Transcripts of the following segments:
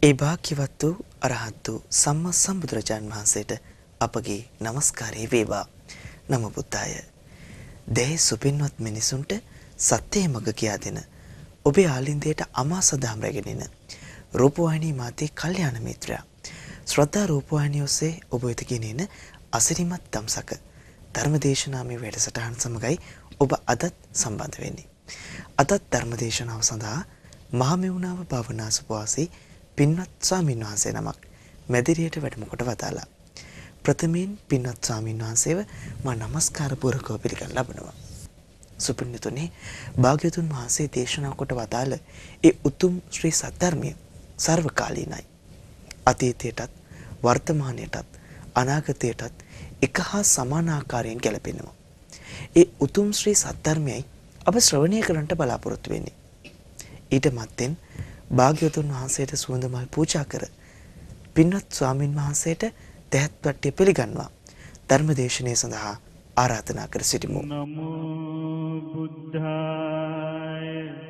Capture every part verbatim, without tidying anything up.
ඒ භාග්‍යවත් වූ අරහත් වූ සම්මා සම්බුදුරජාන් වහන්සේට අපගේ নমස්කාරය වේවා. නමෝ බුද්ධාය. දෙහි සුපින්වත් මිනිසුන්ට සත්‍යය මඟ කියා දෙන ඔබේ ආලින්දයට අමා සදාම් රැගෙනින රූපවාහිනී මාතේ කල්යාණ මිත්‍රයා ශ්‍රද්ධා රූපවාහිනිය ඔස්සේ ඔබ වෙත ගෙනෙන අසිරිමත් දම්සක ධර්මදේශනාමය වැඩසටහන් සමගයි ඔබ අදත් සම්බන්ධ වෙන්නේ. අදත් ධර්මදේශනාව සඳහා මහමෙවුනාව භාවනාසුපවාසී පින්වත් ස්වාමීන් වහන්සේ නමක් මැදිරියට වැඩම කොට වදාලා. ප්‍රථමයෙන් පින්වත් ස්වාමීන් වහන්සේව මා නමස්කාර පූර්වකව පිළිගන්න ලබනවා. සුපින්නතුනි, භාග්‍යවතුන් වහන්සේ දේශනා කොට වදාළ ඒ උතුම් ශ්‍රී සද්ධර්මය සර්වකාලීනයි. අතීතයටත් වර්තමානයටත් අනාගතයටත් එක හා සමාන ආකාරයෙන් ගැලපෙනවා. ඒ උතුම් ශ්‍රී සද්ධර්මයයි අප ශ්‍රවණය කරන්නට බලාපොරොත්තු වෙන්නේ. ඊට මත්තෙන් භාග්‍යවතුන් වහන්සේට සුවඳ මල් පූජා කර පින්වත් ස්වාමින් වහන්සේට තැහත් වට්ටිය පිළිගන්වා ධර්මදේශනය සඳහා ආරාධනා කර සිටිමු. නමෝ බුද්ධාය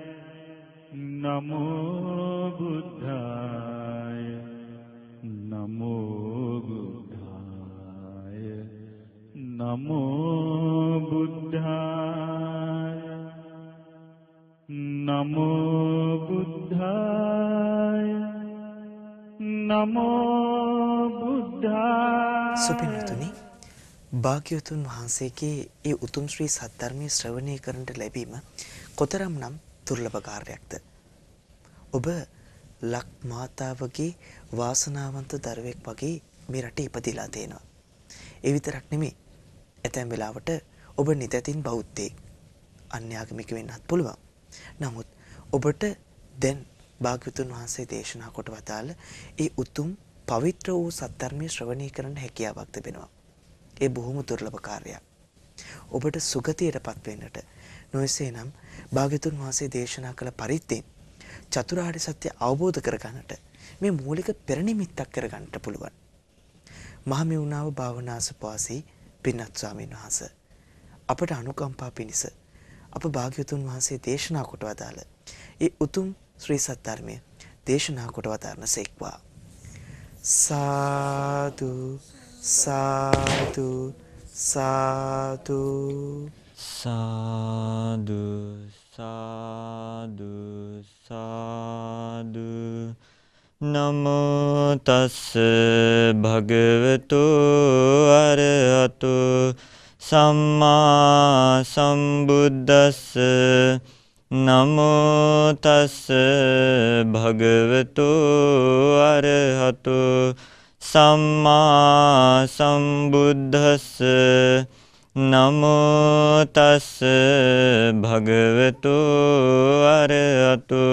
නමෝ බුද්ධාය නමෝ බුද්ධාය නමෝ බුද්ධාය නමෝ බුද්ධාය නමෝ බුද්ධාය. සුපින්නතුනි, භාග්‍යවතුන් වහන්සේගේ ඒ උතුම් ශ්‍රී සද්ධර්මයේ ශ්‍රවණය කරන්නට ලැබීම කොතරම්නම් දුර්ලභ කාර්යයක්ද. ඔබ ලක් මාතාවගේ වාසනාවන්ත දරුවෙක් වගේ මේ රටේ ඉපදිලා තියෙනවා. ඒ විතරක් නෙමෙයි, ඇතැම් වෙලාවට ඔබ නිතැතින් බෞද්ධයෙක්, අන්‍යාගමික වෙන්නත් පුළුවන්. නමුත් ඔබට දැන් භාග්‍යවතුන් වහන්සේ දේශනා කොට වදාළ ඒ උතුම් පවිත්‍ර වූ සද්ධර්මයේ ශ්‍රවණය කරන්න හැකියාවක් තිබෙනවා. ඒ බොහොම දුර්ලභ කාර්යයක්. ඔබට සුගතියටපත් වෙන්නට නොයසේනම් භාග්‍යවතුන් වහන්සේ දේශනා කළ පරිද්දෙන් චතුරාර්ය සත්‍ය අවබෝධ කරගන්නට මේ මූලික පෙරනිමිත්තක් කරගන්නට පුළුවන්. මහමෙවුනාව භාවනාසුපවාසී පින්වත් ස්වාමීන් වහන්සේ අපට අනුකම්පා පිණිස අප භාග්‍යවතුන් වහන්සේ දේශනා කොට වදාළ ඒ උතුම් ශ්‍රී සද්ධර්මය දේශනා කොට වදාරන සේක්වා. සාදු සාදු සාදු සාදු සාදු සාදු. නමෝ තස්ස භගවතු අරහතු සම්මා සම්බුද්දස්ස. නමෝ තස්ස භගවතු අරහතු සම්මා සම්බුද්දස්ස. නමෝ තස්ස භගවතු අරහතු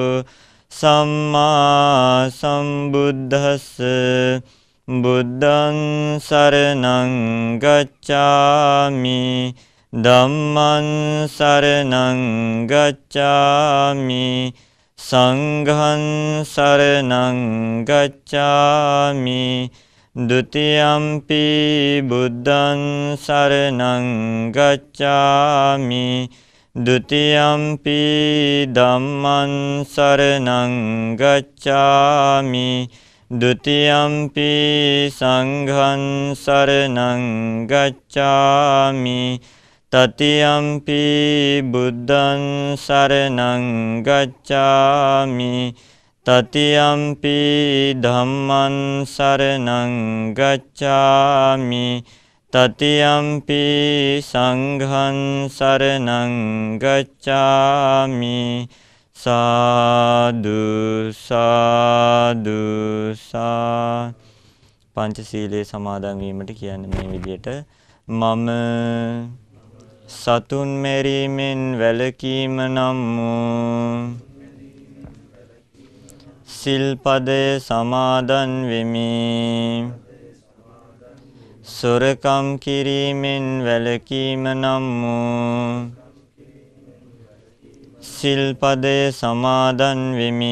සම්මා සම්බුද්දස්ස. බුද්ධං සරණං ගච්ඡාමි ධම්මං සරණං ගච්ඡාමි සංඝං සරණං ගච්ඡාමි ဒ ුතියම්පි බුද්ධං සරණං ගච්ඡාමි ဒ ුතියම්පි ධම්මං සරණං ගච්ඡාමි ဒ ුතියම්පි සංඝං සරණං ගච්ඡාමි තතියම්පි බුද්ධං සරණං ගච්ඡාමි තතියම්පි ධම්මං සරණං ගච්ඡාමි තතියම්පි සංඝං සරණං ගච්ඡාමි. සාදු සාදු සා. පංචශීලයේ සමාදන් වීමට කියන්නේ මේ විදිහට මම සතුන් මැරීමෙන් වැළකීම නම් වූ සිල්පදය සමාදන් වෙමි. සොරකම් කිරීමෙන් වැළකීම නම් වූ සිල්පදය සමාදන් වෙමි.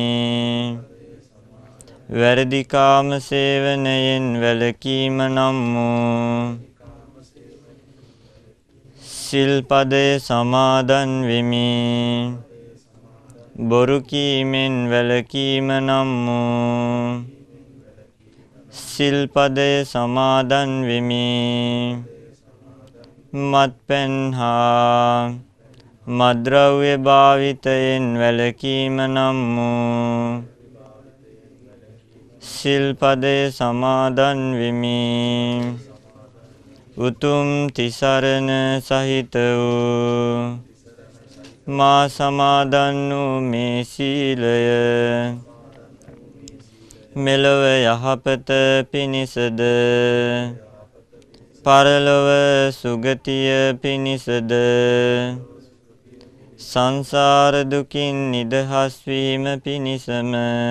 වැරදි කාම සේවනයෙන් වැළකීම නම් වූ සිල්පදය සමාදන් වෙමි. බොරු කීමෙන් වැළකීම නම් වූ සිල්පදය සමාදන් වෙමි. මත්පැන් හා මද්‍රව්‍ය භාවිතයෙන් වැළකීම නම් වූ සිල්පදය සමාදන් වෙමි. උතුම් තිසරණ සහිත වූ මා සමාදන් වූ මේ සීලය මෙලොව යහපත පිණිසද පරලොව සුගතිය පිණිසද සංසාර දුකින් නිදහස් වීම පිණිසම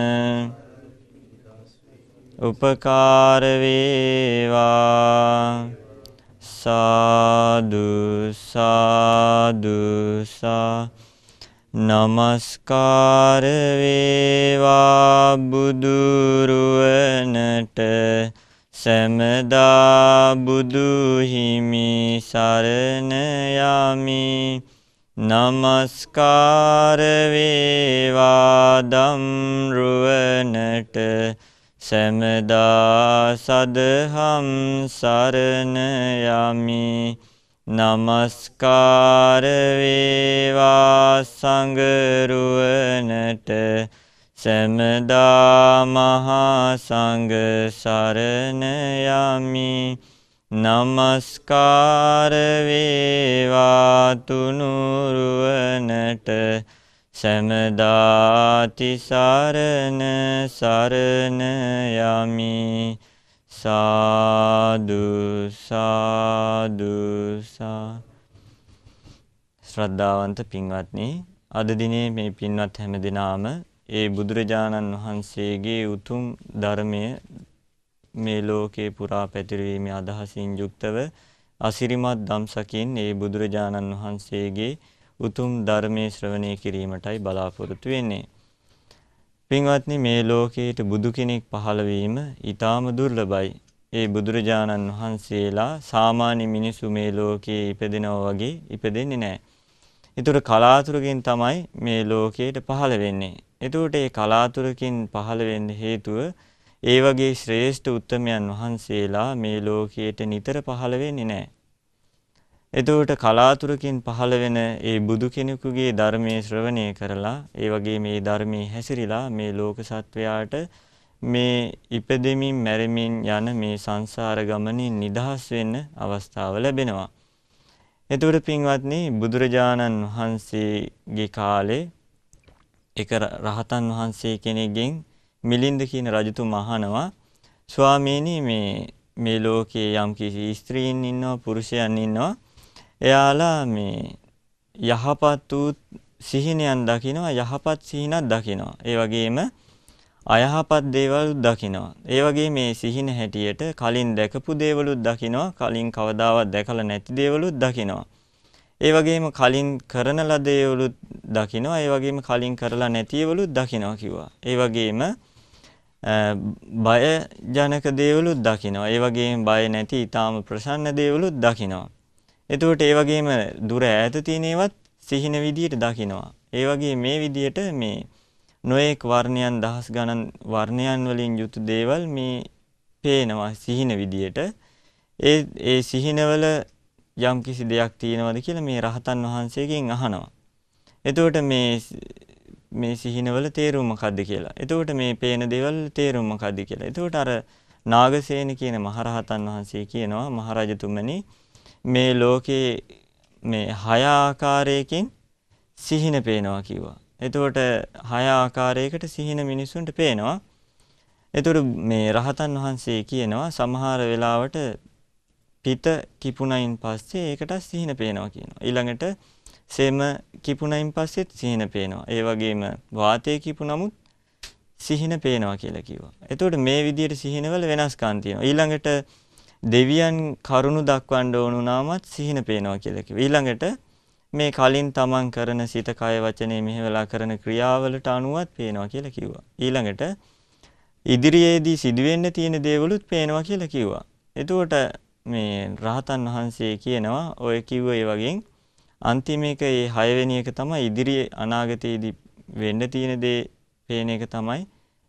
උපකාර වේවා. සාදු සාදු සා නමස්කාර වේවා බුදුරුවනට සැමදා බුදු හිමි සරණ යමි. නමස්කාර වේවා ධම්රුවනට සැමදා සදහම් සරණ යමි. නමස්කාර වේවා සංඝරුවනට සැමදා මහා සංඝ සරණ යමි. නමස්කාර වේවා තුනුරුවනට සැමදා තිසරණ සරණ යමි. සාදු සාදු සා. ශ්‍රද්ධාවන්ත පින්වත්නි, අද දිනේ මේ පින්වත් හැම දිනාම ඒ බුදුරජාණන් වහන්සේගේ උතුම් ධර්මය මේ ලෝකේ පුරා පැතිරීමේ අදහසින් යුක්තව අසිරිමත් දම්සකින් ඒ බුදුරජාණන් වහන්සේගේ උතුම් ධර්මයේ ශ්‍රවණය කිරීමටයි බලාපොරොත්තු වෙන්නේ. පින්වත්නි, මේ ලෝකයට බුදු කෙනෙක් පහළ වීම ඊටාම දුර්ලභයි. ඒ බුදුරජාණන් වහන්සේලා සාමාන්‍ය මිනිසු මේ ලෝකයේ ඉපදෙනවා වගේ ඉපදෙන්නේ නැහැ. ඒතර කලාතුරකින් තමයි මේ ලෝකයට පහළ වෙන්නේ. ඒතකොට මේ කලාතුරකින් පහළ වෙන්න හේතුව ඒ වගේ ශ්‍රේෂ්ඨ උත්තමයන් වහන්සේලා මේ ලෝකයට නිතර පහළ වෙන්නේ නැහැ. එතකොට කලාතුරකින් පහළ වෙන ඒ බුදු කෙනෙකුගේ ධර්මයේ ශ්‍රවණය කරලා ඒ වගේ මේ ධර්මයේ හැසිරීලා මේ ලෝක සත්වයාට මේ ඉපදෙමින් මැරෙමින් යන මේ සංසාර ගමනින් නිදහස් වෙන්න අවස්ථාව ලැබෙනවා. එතකොට පින්වත්නි, බුදුරජාණන් වහන්සේගේ කාලේ එක රහතන් වහන්සේ කෙනෙක්ගෙන් මිලින්ද කියන රජතුමා අහනවා, ස්වාමීනි, මේ මේ ලෝකේ යම් කිසි ස්ත්‍රීන් ඉන්නවා, පුරුෂයන් ඉන්නවා, එයාලා මේ යහපත් වූ සිහිනයන් දකිනවා, යහපත් සිහිනක් දකිනවා. ඒ වගේම අයහපත් දේවල් දකිනවා. ඒ වගේ මේ සිහින හැටියට කලින් දැකපු දේවලුත් දකිනවා, කලින් කවදාවත් දැකලා නැති දේවලුත් දකිනවා. ඒ වගේම කලින් කරන ලද දේවලුත් දකිනවා, ඒ වගේම කලින් කරලා නැති දේවලුත් දකිනවා කිව්වා. ඒ වගේම බය ජනක දේවලුත් දකිනවා. ඒ වගේම බය නැති ඊටාම ප්‍රසන්න දේවලුත් දකිනවා. එතකොට ඒ වගේම දුර ඈත තියෙන ඒවත් සිහින විදියට දකිනවා. ඒ වගේ මේ විදියට මේ නොඑක් වර්ණයන් දහස් ගණන් වර්ණයන් වලින් යුතු දේවල් මේ පේනවා සිහින විදියට. ඒ ඒ සිහිනවල යම් කිසි දෙයක් තියෙනවද කියලා මේ රහතන් වහන්සේගෙන් අහනවා. එතකොට මේ මේ සිහිනවල තේරුම මොකද්ද කියලා. එතකොට මේ පේන දේවල් තේරුම මොකද්ද කියලා. එතකොට අර නාගසේන කියන මහරහතන් වහන්සේ කියනවා, මහරජතුමනි, මේ ලෝකේ මේ හය ආකාරයකින් සිහින පේනවා කිව්වා. එතකොට හය ආකාරයකට සිහින මිනිසුන්ට පේනවා. එතකොට මේ රහතන් වහන්සේ කියනවා, සමහර වෙලාවට පිත කිපුණයින් පස්සේ ඒකට සිහින පේනවා කියනවා. ඊළඟට සෙම කිපුණයින් පස්සෙත් සිහින පේනවා. ඒ වගේම වාතය කිපුණමුත් සිහින පේනවා කියලා කිව්වා. එතකොට මේ විදිහට සිහිනවල වෙනස්කම් තියෙනවා. ඊළඟට දෙවියන් කරුණු දක්වන්න ඕන වුණාමත් සිහින පේනවා කියලා කිව්වා. ඊළඟට මේ කලින් තමන් කරන සිත කය වචනේ මෙහෙवला කරන ක්‍රියාවලට අනුවත් පේනවා කියලා කිව්වා. ඊළඟට ඉදිරියේදී සිදුවෙන්න තියෙන දේවලුත් පේනවා කියලා කිව්වා. එතකොට මේ රහතන් වහන්සේ කියනවා, ඔය කිව්ව ඒ වගේ අන්තිම එක ඒ හයවෙනි එක තමයි ඉදිරියේ අනාගතයේදී වෙන්න තියෙන දේ පේන එක තමයි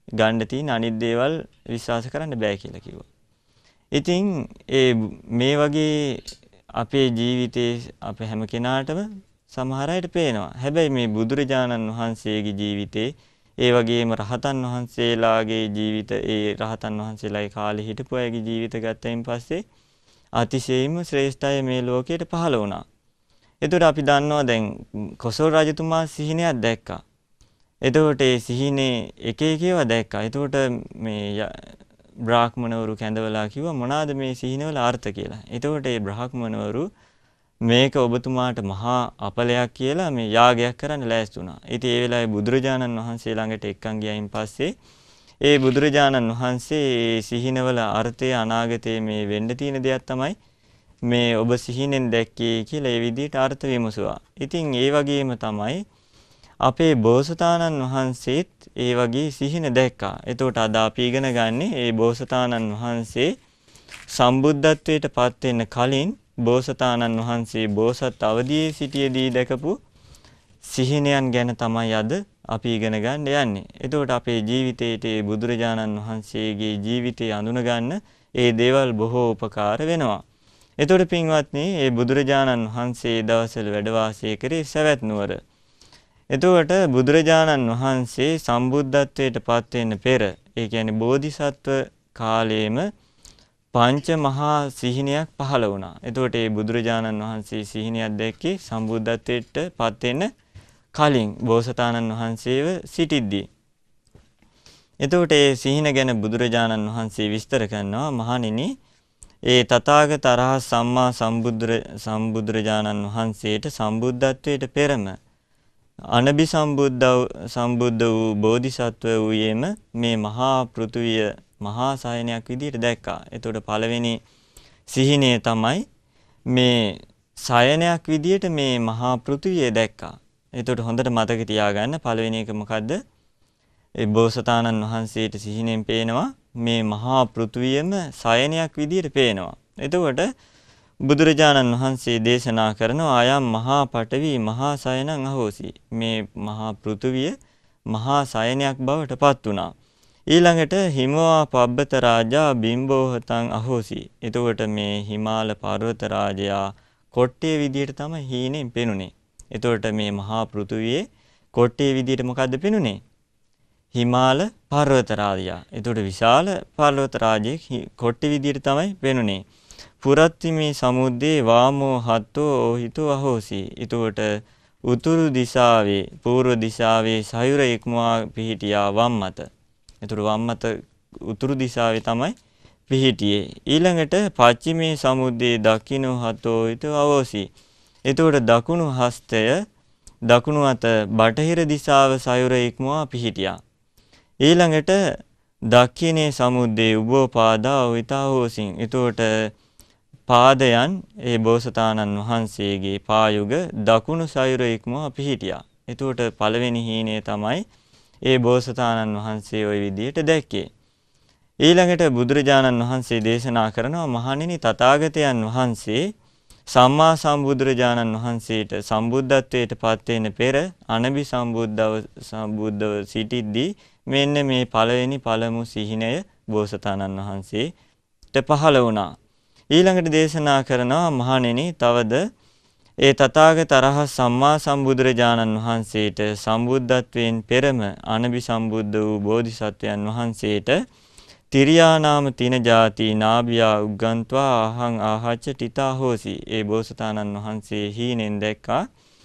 ගන්න තියෙන අනිත් දේවල් විශ්වාස කරන්න බෑ කියලා කිව්වා. ඉතින් ඒ මේ වගේ අපේ ජීවිතේ අප හැම කෙනාටම සමහර අයට පේනවා. හැබැයි මේ බුදුරජාණන් වහන්සේගේ ජීවිතේ ඒ වගේම රහතන් වහන්සේලාගේ ජීවිත ඒ රහතන් වහන්සේලාගේ කාලේ හිටපු අයගේ ජීවිත ගත්තයින් පස්සේ අතිශයින්ම ශ්‍රේෂ්ඨය මේ ලෝකයට පහළ වුණා. එතකොට අපි දන්නවා දැන් කොසල් රජතුමා සිහිනයක් දැක්කා. එතකොට ඒ සිහිනේ එක එක ඒවා දැක්කා. එතකොට මේ බ්‍රාහ්මණවරු කැඳවලා කිව්වා මොනවාද මේ සිහිනවල අර්ථ කියලා. එතකොට ඒ බ්‍රාහ්මණවරු මේක ඔබතුමාට මහා අපලයක් කියලා මේ යාගයක් කරන්න ලෑස්ති වුණා. ඉතින් ඒ වෙලාවේ බුදුරජාණන් වහන්සේ ළඟට එක්කන් ගියයින් පස්සේ ඒ බුදුරජාණන් වහන්සේ ඒ සිහිනවල අර්ථය අනාගතයේ මේ වෙන්න තියෙන දෙයක් තමයි මේ ඔබ සිහිනෙන් දැක්කේ කියලා ඒ විදිහට අර්ථ විමසුවා. ඉතින් ඒ වගේම තමයි අපේ බෝසතාණන් වහන්සේත් ඒ වගේ සිහින දැක්කා. එතකොට අද අපි ඉගෙන ගන්නේ ඒ බෝසතාණන් වහන්සේ සම්බුද්ධත්වයට පත් වෙන්න කලින් බෝසතාණන් වහන්සේ බෝසත් අවදියේ සිටියේදී දැකපු සිහිනයන් ගැන තමයි අද අපි ඉගෙන ගන්න යන්නේ. එතකොට අපේ ජීවිතයේ බුදුරජාණන් වහන්සේගේ ජීවිතය අඳුන ගන්න ඒ දේවල් බොහෝ උපකාර වෙනවා. එතකොට පින්වත්නි, ඒ බුදුරජාණන් වහන්සේ දවස්වල වැඩ වාසය කරේ සවැත් නුවර. එතකොට බුදුරජාණන් වහන්සේ සම්බුද්ධත්වයට පත් වෙන්න පෙර, ඒ කියන්නේ බෝධිසත්ව කාලයේම පංච මහා සිහිනයක් පහළ වුණා. එතකොට මේ බුදුරජාණන් වහන්සේ සිහිනයක් දැක්කේ සම්බුද්ධත්වයට පත් වෙන්න කලින් බෝසතාණන් වහන්සේව සිටිද්දී. එතකොට මේ සිහින ගැන බුදුරජාණන් වහන්සේ විස්තර කරනවා. මහණෙනි, ඒ තථාගත අරහත් සම්මා සම්බුද්ධ සම්බුදුරජාණන් වහන්සේට සම්බුද්ධත්වයට පෙරම අනබි සම්බුද්ධ සම්බුද්ධ වූ බෝධිසත්ව වූයේම මේ මහා පෘථුවිය මහා සයනයක් විදිහට දැක්කා. එතකොට පළවෙනි සිහිනය තමයි මේ සයනයක් විදිහට මේ මහා පෘථුවිය දැක්කා. එතකොට හොඳට මතක තියාගන්න පළවෙනි එක මොකද්ද? ඒ බෝසතාණන් වහන්සේට සිහිනෙන් පේනවා මේ මහා පෘථුවියම සයනයක් විදිහට පේනවා. එතකොට බුදුරජාණන් වහන්සේ දේශනා කරනවා ආයම් මහා පඨවි මහා සයනං අහෝසි. මේ මහා පෘථුවිය මහා සයනයක් බවට පත් වුණා. ඊළඟට හිමවා පබ්බත රාජා බිම්බෝහතං අහෝසි. එතකොට මේ හිමාල පර්වත රාජයා කොට්ටේ විදියට තමයි හීනෙන් පෙනුනේ. එතකොට මේ මහා පෘථුවියේ කොට්ටේ විදියට මොකද්ද පෙනුනේ? හිමාල පර්වත රාජයා. එතකොට විශාල පර්වත රාජයෙක් කොට්ටේ විදියට තමයි පෙනුනේ. පුරත්තිමේ සමුද්දේ වාමෝ හත්තෝ ඕහිතෝ අහෝසි. එතකොට උතුරු දිශාවේ පූර්ව දිශාවේ සයුර ඉක්මවා පිහිටියා වම් මත. එතකොට වම් මත උතුරු දිශාවේ තමයි පිහිටියේ. ඊළඟට පච්චිමේ සමුද්දේ දකුණු හතෝ ඊතෝ අවෝසි. එතකොට දකුණු හස්තය දකුණු අත බටහිර දිශාව සයුර ඉක්මවා පිහිටියා. ඊළඟට දක්ඛිනේ සමුද්දේ උභෝ පාදා ඊතාවෝසින්. එතකොට පාදයන් ඒ බෝසතාණන් වහන්සේගේ පායුග දකුණු සයුර ඉක්මවා පිහිටියා. එතකොට පළවෙනි හීනේ තමයි ඒ බෝසතාණන් වහන්සේ ওই විදිහට දැක්කේ. ඊළඟට බුදුරජාණන් වහන්සේ දේශනා කරනවා මහණෙනි, තථාගතයන් වහන්සේ සම්මා සම්බුදුරජාණන් වහන්සේට සම්බුද්ධත්වයට පත් වෙන්න පෙර අනබි සම්බුද්ධව සම්බුද්ධව සිටිද්දී මෙන්න මේ පළවෙනි පළමු සිහිනය බෝසතාණන් වහන්සේට පහළ වුණා. ඊළඟට දේශනා කරනවා මහණෙනි, තවද ඒ තථාගත අරහත් සම්මා සම්බුදුරජාණන් වහන්සේට සම්බුද්ධත්වයෙන් පෙරම අනබි සම්බුද්ධ වූ බෝධිසත්වයන් වහන්සේට තිරියානාම තින ජාති නාභියා උග්ගන්්වා අහං ආහච්ච ටිතා හෝසි. ඒ බෝසතාණන් වහන්සේ හීනෙන් දැක්කා.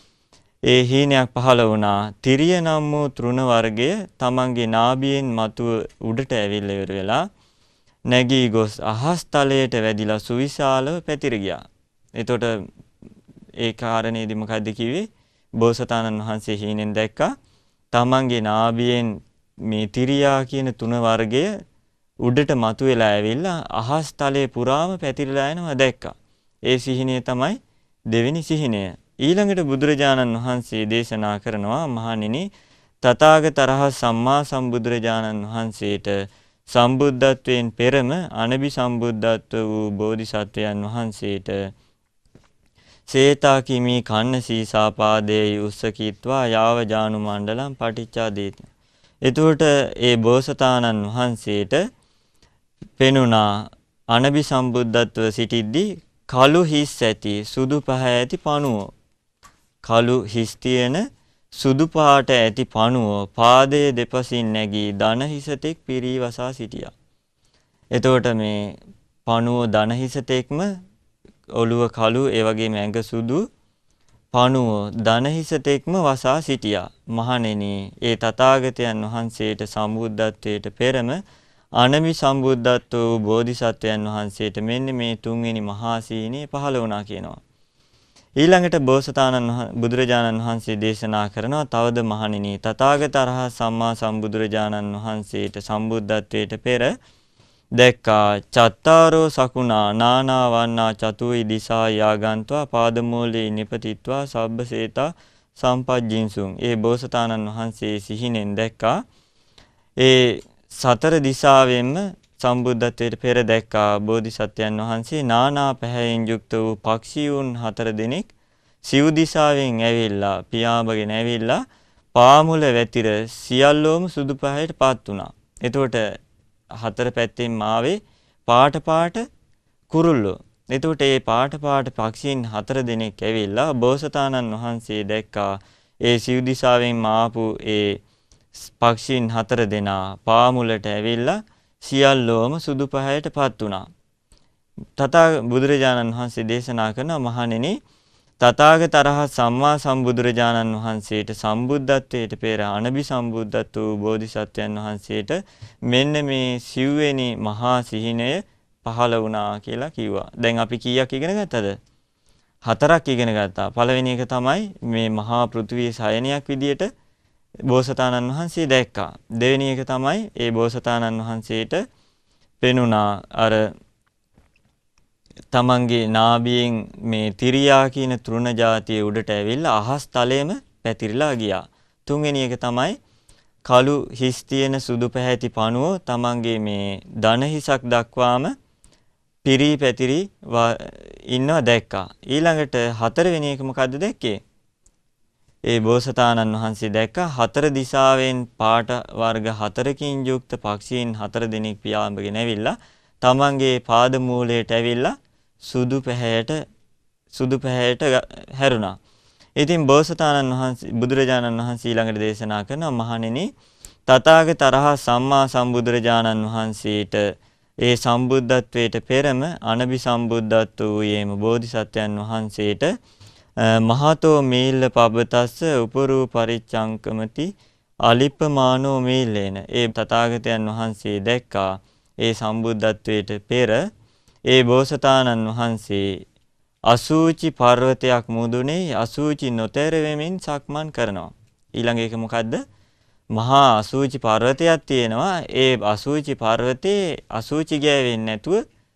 ඒ හීනයක් පහළ වුණා. තිරිය නම් වූ තෘණ වර්ගය තමන්ගේ නාභියෙන් මතුව උඩට ඇවිල්ලා ඉවර වෙලා නැගී ගොස් අහස් තලයට වැදිලා සුවිශාලව පැතිර ගියා. එතකොට ඒ කාරණේදී මොකද්ද කිව්වේ? බෝසතාණන් වහන්සේ හීනෙන් දැක්කා තමන්ගේ නාභියෙන් මේ තිරියා කියන තුන වර්ගය උඩට මතුවලා ඇවිල්ලා අහස් තලයේ පුරාම පැතිරලා යනවා දැක්කා. ඒ සිහිනය තමයි දෙවෙනි සිහිනය. ඊළඟට බුදුරජාණන් වහන්සේ දේශනා කරනවා මහණෙනි, තථාගත අරහත් සම්මා සම්බුදුරජාණන් වහන්සේට සම්බුද්ධත්වයෙන් පෙරම අනබි සම්බුද්ධත්ව වූ බෝධිසත්වයන් වහන්සේට සේතා කිමි කන්න සීසා පාදේ උස්සකීත්වා යාව ජානු මණ්ඩලම් පටිච්චාදේති. එතකොට ඒ බෝසතාණන් වහන්සේට පෙනුණා අනබි සම්බුද්ධත්ව සිටිද්දී කළු හිස් ඇති සුදු පහ ඇති පණුව. කළු හිස් තියෙන සුදු පාට ඇති පණුව පාදයේ දෙපසින් නැගී දන හිසතෙක් පිරී වසා සිටියා. එතකොට මේ පණුව දන හිසතෙක්ම ඔළුව කළු ඒ වගේම ඇඟ සුදු පණුව දන හිසතෙක්ම වසා සිටියා. මහණෙනි, ඒ තථාගතයන් වහන්සේට සම්බුද්ධත්වයට පෙරම අනබි සම්බුද්ධත්ව වූ බෝධිසත්වයන් වහන්සේට මෙන්න මේ තුන්වෙනි මහා සීනේ පහළ වුණා කියනවා. ඊළඟට බෝසතාණන් බුදුරජාණන් වහන්සේ දේශනා කරනවා තවද මහණෙනි, තථාගත අරහත් සම්මා සම්බුදුරජාණන් වහන්සේට සම්බුද්ධත්වයට පෙර දැක්කා චත්තාරෝ සකුණා නානා වන්නා චතුයි දිසා යාගන්त्वा පාදමූලේ නිපතිත්වා සබ්බසේතා සම්පජ්ජින්සුන්. ඒ බෝසතාණන් වහන්සේ සිහිනෙන් දැක්කා ඒ සතර දිසාවෙන්ම සම්බුද්ධත්වයට පෙර දැක්කා බෝධිසත්වයන් වහන්සේ නානා පැහැයෙන් යුක්ත වූ පක්ෂීවුන් හතර දෙනෙක් සිව් දිසාවෙන් ඇවිල්ලා පියාඹගෙන ඇවිල්ලා පාමුල වැතිර සියල්ලෝම සුදු පහයට පාත් වුණා. එතකොට හතර පැත්තෙන් ආවේ පාට පාට කුරුල්ලෝ. එතකොට මේ පාට පාට පක්ෂීන් හතර දෙනෙක් ඇවිල්ලා බෝසතාණන් වහන්සේ දැක්කා ඒ සිව් දිසාවෙන් ආපු ඒ පක්ෂීන් හතර දෙනා පාමුලට ඇවිල්ලා සියල්ලෝම සුදු පහයට පත් වුණා. තථා බුදුරජාණන් වහන්සේ දේශනා කරන මහණෙනි, තථාගත අරහත් සම්මා සම්බුදුරජාණන් වහන්සේට සම්බුද්ධත්වයට පෙර අනබි සම්බුද්ධත්ව වූ බෝධිසත්වයන් වහන්සේට මෙන්න මේ සිව්වෙනි මහා සිහිනය පහළ වුණා කියලා කිව්වා. දැන් අපි කීයක් ඉගෙන ගත්තද? හතරක් ඉගෙන ගත්තා. පළවෙනි එක තමයි මේ මහා පෘථිවියේ සයනයක් විදියට බෝසතාණන් වහන්සේ දැක්කා. දෙවෙනි එක තමයි ඒ බෝසතාණන් වහන්සේට පෙනුණා අර තමන්ගේ නාභියෙන් මේ තිරියා කියන තෘණ જાතිය උඩට ඇවිල්ලා අහස් තලයේම පැතිරිලා ගියා. තුන්වෙනි එක තමයි කළු හිස් තියෙන සුදු පැහැති පණුව තමන්ගේ මේ දන හිසක් දක්වාම පිරී පැතිරි ඉන්නවා දැක්කා. ඊළඟට හතරවෙනි එක මොකද්ද දැක්කේ? ඒ බෝසතාණන් වහන්සේ දැක්කා හතර දිසාවෙන් පාට වර්ග හතරකින් යුක්ත පක්ෂීන් හතර දෙනෙක් පියාඹගෙන ඇවිල්ලා තමන්ගේ පාද මූලයට ඇවිල්ලා සුදු පැහැයට සුදු පැහැයට හැරුණා. ඉතින් බෝසතාණන් වහන්සේ බුදුරජාණන් වහන්සේ ඊළඟට දේශනා කරනවා මහණෙනි, තථාගත අරහත් සම්මා සම්බුදුරජාණන් වහන්සේට ඒ සම්බුද්ධත්වයට පෙරම අනබි සම්බුද්ධත්ව වූයේම බෝධිසත්වයන් වහන්සේට මහතෝ මීල්ල පබතස්ස උපරූ පරිච්ඡංකමති අලිප්පමානෝ මීල්ලේන. ඒ තථාගතයන් වහන්සේ දැක්කා ඒ සම්බුද්ධත්වයට පෙර ඒ බෝසතාණන් වහන්සේ අසූචි පර්වතයක් මුදුනේ අසූචි නොතර වෙමින් සක්මන් කරනවා. ඊළඟ එක මොකද්ද? මහා අසූචි පර්වතයක් තියෙනවා. ඒ අසූචි පර්වතේ අසූචි ගෑවෙන්නේ නැතුව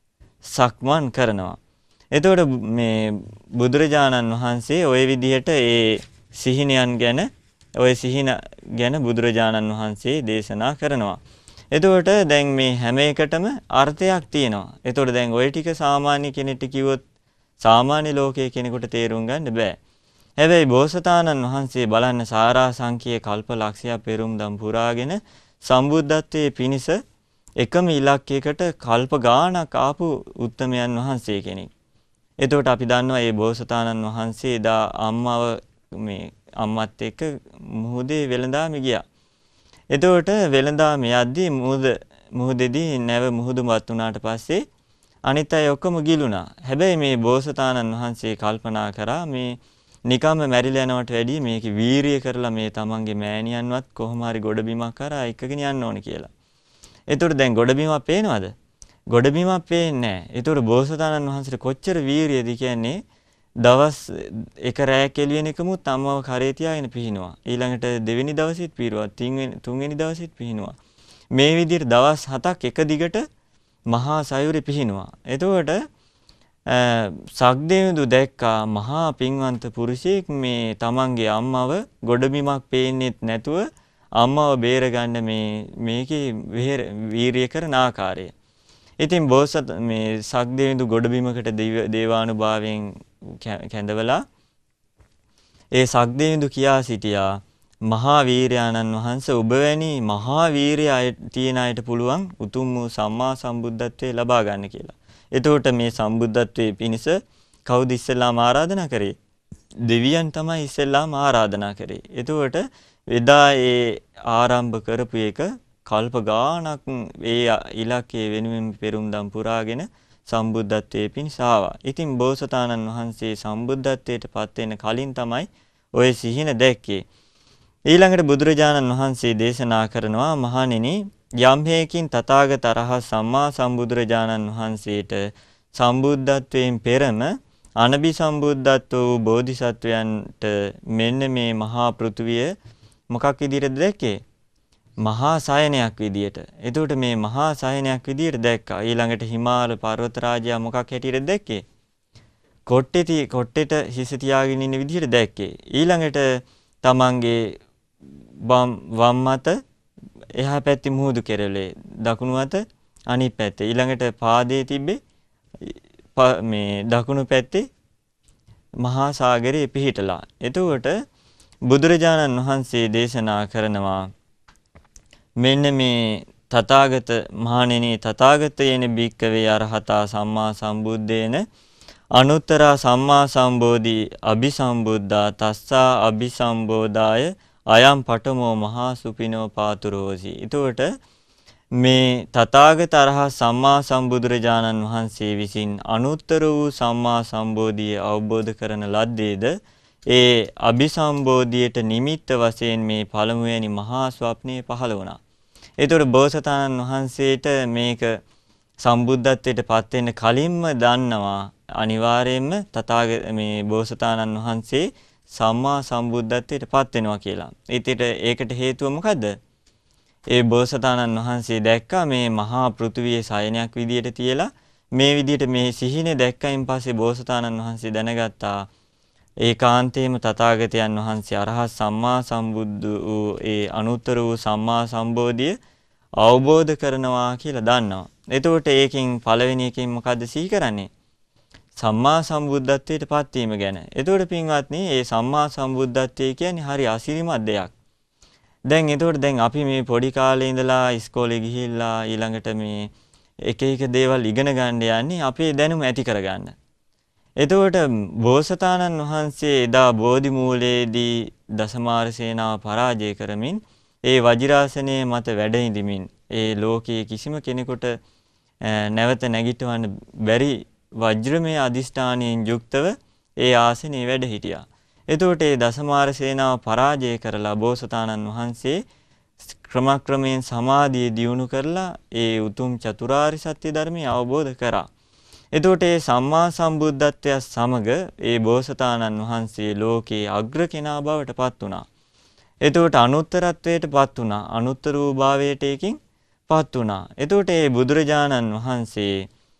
සක්මන් කරනවා. එතකොට මේ බුදුරජාණන් වහන්සේ ওই විදිහට ඒ සිහිනයන් ගැන ওই සිහින ගැන බුදුරජාණන් වහන්සේ දේශනා කරනවා. එතකොට දැන් මේ හැම එකටම අර්ථයක් තියෙනවා. එතකොට දැන් ওই ටික සාමාන්‍ය කෙනෙක්ට කිව්වොත් සාමාන්‍ය ලෝකයේ කෙනෙකුට තේරුම් ගන්න බෑ. හැබැයි බෝසතාණන් වහන්සේ බලන්න සාරා සංඛ්‍යේ කල්ප ලක්ෂයක් පෙරුම් දම් පුරාගෙන සම්බුද්ධත්වයේ පිණිස එකම ඉලක්කයකට කල්ප ගාණක් ආපු උත්තමයන් වහන්සේ කෙනෙක්. එතකොට අපි දන්නවා මේ බෝසතාණන් වහන්සේ එදා අම්මව මේ අම්මත් එක්ක මුහුදේ වෙළඳාම ගියා. එතකොට වෙළඳාම යද්දී මුහුද මුහුදේදී නැව මුහුදුමත් වුණාට පස්සේ අනිත් අය ඔක්කොම ගිලුණා. හැබැයි මේ බෝසතාණන් වහන්සේ කල්පනා කරා මේ නිකම්ම මැරිලා යනවට වැඩිය මේක වීරිය කරලා මේ තමන්ගේ මෑණියන්වත් කොහොම හරි ගොඩබිමක් කරා එක්කගෙන යන්න ඕනේ කියලා. එතකොට දැන් ගොඩබිමක් පේනවද? ගොඩබිමක් පේන්නේ නැහැ. ඒතකොට බෝසතාණන් වහන්සේට කොච්චර වීරියද කියන්නේ දවස් එක රැයක් එළියෙන එකමුත් අම්මව කරේ තියාගෙන පිහිනුවා. ඊළඟට දෙවෙනි දවසෙත් පිරුවා. තුන්වෙනි දවසෙත් පිහිනුවා. මේ විදිහට දවස් හතක් එක දිගට මහා සයුරේ පිහිනුවා. එතකොට සක්දේවඳු දැක්කා මහා පින්වන්ත පුරුෂයෙක් මේ තමන්ගේ අම්මව ගොඩබිමක් පේන්නෙත් නැතුව අම්මව බේරගන්න මේ මේකේ වීරිය කරන ආකාරය. ඉතින් බෝසත් මේ සක්දේවඳු ගොඩබිමකට දේවානුභාවයෙන් කැඳවලා ඒ සක්දේවඳු කියා සිටියා මහා වීරයාණන් වහන්සේ ඔබ වැනි මහා වීරය තියෙන අයට පුළුවන් උතුම් වූ සම්මා සම්බුද්ධත්වයේ ලබා ගන්න කියලා. එතකොට මේ සම්බුද්ධත්වයේ පිණිස කවුද ඉස්සෙල්ලාම ආරාධනා කරේ? දෙවියන් තමයි ඉස්සෙල්ලාම ආරාධනා කරේ. එතකොට එදා ඒ ආරම්භ කරපු එක කල්ප ගාණක් ඒ ඉලක්කයේ වෙනුවෙන් පෙරුම්දම් පුරාගෙන සම්බුද්ධත්වයේ පිණිස ආවා. ඉතින් බෝසතාණන් වහන්සේ සම්බුද්ධත්වයට පත් වෙන කලින් තමයි ඔය සිහින දැක්කේ. ඊළඟට බුදුරජාණන් වහන්සේ දේශනා කරනවා මහණෙනි යම් හේකින් තථාගත අරහත් සම්මා සම්බුදුරජාණන් වහන්සේට සම්බුද්ධත්වයෙන් පෙරම අනබි සම්බුද්ධත්ව වූ බෝධිසත්වයන්ට මෙන්න මේ මහා පෘථුවිය මොකක් විදිහටද දැක්කේ? මහා සයනයක් විදියට. එතකොට මේ මහා සයනයක් විදියට දැක්කා. ඊළඟට හිමාල පර්වත රාජයා මොකක් හැටියටද දැක්කේ? කොට්ටේති කොට්ටේට හිස තියාගෙන ඉන්න විදියට දැක්කේ. ඊළඟට තමන්ගේ වම් මත එහා පැත්තේ මුහුදු කෙරළේ දකුණු අත අනිත් පැත්තේ. ඊළඟට පාදයේ තිබ්බේ මේ දකුණු පැත්තේ මහා සාගරයේ පිහිටලා. එතකොට බුදුරජාණන් වහන්සේ දේශනා කරනවා මෙන්න මේ තථාගත මහණෙනි තථාගතයේන භික්කවේ අරහතා සම්මා සම්බුද්දේන අනුත්තරා සම්මා සම්බෝධි අபிසම්බුද්ධා තස්සා අபிසම්බෝධාය අයම් පඨමෝ මහා සුපිනෝ පාතුරෝසි. එතකොට මේ තථාගත අරහත් සම්මා සම්බුදුරජාණන් වහන්සේ විසින් අනුත්තර වූ සම්මා සම්බෝධිය අවබෝධ කරන ලද්දේද ඒ අபிසම්බෝධියට නිමිත්ත වශයෙන් මේ පළමුවැනි මහා ස්වප්නය පහළ වුණා. එතකොට බෝසතාණන් වහන්සේට මේක සම්බුද්ධත්වයට පත් වෙන්න කලින්ම දන්නවා අනිවාර්යයෙන්ම තථාගත මේ බෝසතාණන් වහන්සේ සම්මා සම්බුද්ධත්වයට පත් වෙනවා කියලා. ඊට ඒකට හේතුව මොකද්ද? ඒ බෝසතාණන් වහන්සේ දැක්කා මේ මහා පෘථුවියේ සයනයක් විදියට තියලා මේ විදියට මේ සිහිනේ දැක්කයින් පස්සේ බෝසතාණන් වහන්සේ දැනගත්තා ඒකාන්තේම තථාගතයන් වහන්සේ අරහත් සම්මා සම්බුද්ධ වූ ඒ අනුත්තර වූ සම්මා සම්බෝධිය අවබෝධ කරනවා කියලා දන්නවා. එතකොට ඒකෙන් පළවෙනි එකෙන් මොකද්ද සිහි කරන්නේ? සම්මා සම්බුද්ධත්වයට පත් වීම ගැන. එතකොට පින්වත්නි මේ සම්මා සම්බුද්ධත්වය කියන්නේ හරි අසිරිමත් දෙයක්. දැන් එතකොට දැන් අපි මේ පොඩි කාලේ ඉඳලා ඉස්කෝලේ ගිහිල්ලා ඊළඟට මේ එක එක දේවල් ඉගෙන ගන්න යන්නේ අපේ දැනුම ඇති කරගන්න. එතකොට බෝසතාණන් වහන්සේ එදා බෝධි මූලයේදී දසමාර සේනාව පරාජය කරමින් ඒ වජිරාසනයේ මත වැඩ ඉඳිමින් ඒ ලෝකයේ කිසිම කෙනෙකුට නැවත නැගිටවන්න බැරි වජ්‍රමය අදිෂ්ඨානයෙන් යුක්තව ඒ ආසනයේ වැඩ හිටියා. එතකොට ඒ දසමාර සේනාව පරාජය කරලා බෝසතාණන් වහන්සේ ක්‍රමක්‍රමයෙන් සමාධිය දියුණු කරලා ඒ උතුම් චතුරාර්ය සත්‍ය ධර්මය අවබෝධ කරා. එතකොට ඒ සම්මා සම්බුද්ධත්වය සමග ඒ බෝසතාණන් වහන්සේ ලෝකේ අග්‍ර කෙනා බවට පත් වුණා. එතකොට අනුත්තරත්වයට පත් වුණා. අනුත්තර වූ භාවයට ඒකින් පත් වුණා. එතකොට ඒ බුදුරජාණන් වහන්සේ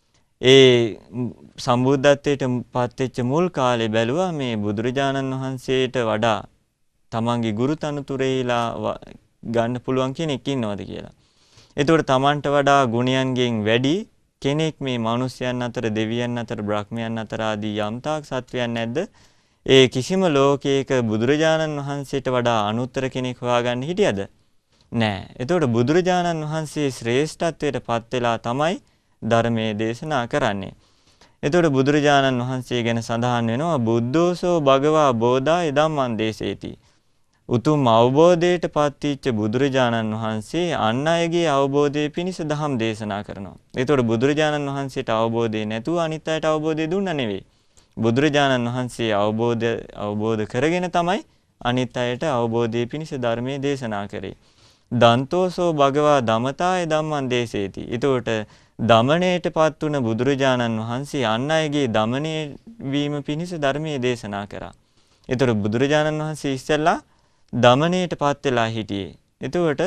ඒ සම්බුද්ධත්වයට පත් වෙච්ච මුල් කාලේ බැලුවා මේ බුදුරජාණන් වහන්සේට වඩා තමන්ගේ ගුරු තනතුරේලා ගන්න පුළුවන් කෙනෙක් ඉන්නවද කියලා. එතකොට තමන්ට වඩා ගුණයන්ගෙන් වැඩි කෙනෙක් මේ මිනිස්යන් අතර දෙවියන් අතර බ්‍රහ්මයන් අතර ආදී යම්තාක් සත්වයන් නැද්ද? ඒ කිසිම ලෝකයක බුදුරජාණන් වහන්සේට වඩා අනුත්තර කෙනෙක් හොයාගන්න හිටියද? නෑ. එතකොට බුදුරජාණන් වහන්සේ ශ්‍රේෂ්ඨත්වයට පත් වෙලා තමයි ධර්මයේ දේශනා කරන්නේ. එතකොට බුදුරජාණන් වහන්සේ ගැන සඳහන් වෙනවා බුද්ධෝසෝ භගවා බෝධාය ධම්මං දේශේති. උතුම් අවබෝධයට පත්විච්ච බුදුරජාණන් වහන්සේ අන් අයගේ අවබෝධය පිණිස ධම් දේශනා කරනවා. එතකොට බුදුරජාණන් වහන්සේට අවබෝධය නැතුව අනිත් අයට අවබෝධය දුන්නා නෙවෙයි. බුදුරජාණන් වහන්සේ අවබෝධ අවබෝධ කරගෙන තමයි අනිත් අයට අවබෝධය පිණිස ධර්මයේ දේශනා කරේ. දන්තෝසෝ භගවා දමතාය ධම්මං දේශේති. එතකොට දමණයට පත් වුණ බුදුරජාණන් වහන්සේ අන් අයගේ දමණය වීම පිණිස ධර්මයේ දේශනා කරා. එතකොට බුදුරජාණන් වහන්සේ ඉස්සෙල්ලා දමණයට පත් වෙලා හිටියේ. එතකොට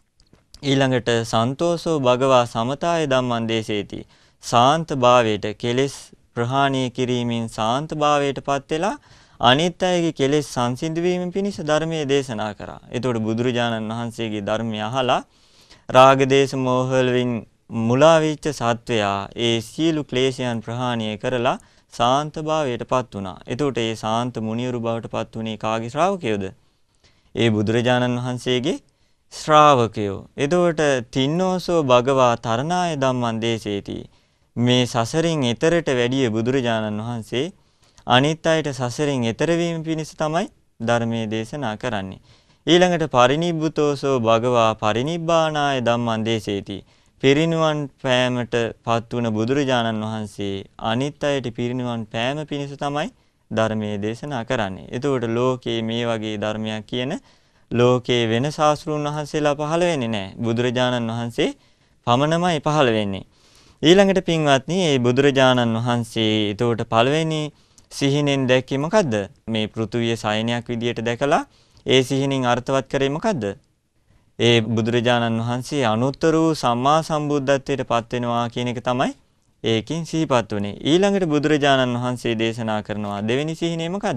ඊළඟට සන්තෝෂෝ භගවා සමතාය ධම්මං දේශේති. සාන්ත භාවයට කෙලෙස් ප්‍රහාණය කිරීමෙන් සාන්ත භාවයට පත් වෙලා අනිත් අයගේ කෙලෙස් සංසිඳ වීම පිණිස ධර්මයේ දේශනා කරා. එතකොට බුදුරජාණන් වහන්සේගේ ධර්මය අහලා රාග දේශ මොහ වලින් මුලා වෙච්ච සත්වයා ඒ සියලු ක්ලේශයන් ප්‍රහාණය කරලා සාන්ත භාවයට පත් වුණා. එතකොට ඒ සාන්ත මුනිවරු බවට පත් වුණේ කාගේ ශ්‍රාවකයෝද? ඒ බුදුරජාණන් වහන්සේගේ ශ්‍රාවකයෝ. එතකොට තින්නෝසෝ භගවා තරණාය ධම්මං දේශේති. මේ සසරින් එතරට වැඩිය බුදුරජාණන් වහන්සේ අනිත් අයට සසරින් එතර වීම පිණිස තමයි ධර්මයේ දේශනා කරන්නේ. ඊළඟට පරිනිබ්බුතෝසෝ භගවා පරිනිබ්බානාය ධම්මං දේශේති. පිරිනිවන් පෑමට පත් වුණ බුදුරජාණන් වහන්සේ අනිත් අයට පිරිනිවන් පෑම පිණිස තමයි ධර්මයේ දේශනා කරන්නේ. එතකොට ලෝකේ මේ වගේ ධර්මයක් කියන ලෝකේ වෙන ශාස්ත්‍රූන් වහන්සේලා පහළ වෙන්නේ නැහැ. බුදුරජාණන් වහන්සේ පමණමයි පහළ වෙන්නේ. ඊළඟට පින්වත්නි, මේ බුදුරජාණන් වහන්සේ එතකොට පළවෙනි සිහිනෙන් දැක්කේ මොකද්ද? මේ පෘථුවිය සයනයක් විදියට දැකලා ඒ සිහිනෙන් අර්ථවත් කරේ මොකද්ද? ඒ බුදුරජාණන් වහන්සේ අනුත්තර වූ සම්මා සම්බුද්ධත්වයට පත් වෙනවා කියන එක තමයි ඒකෙන් සිහිපත් වුනේ. ඊළඟට බුදුරජාණන් වහන්සේ දේශනා කරනවා දෙවෙනි සිහිනේ මොකද්ද?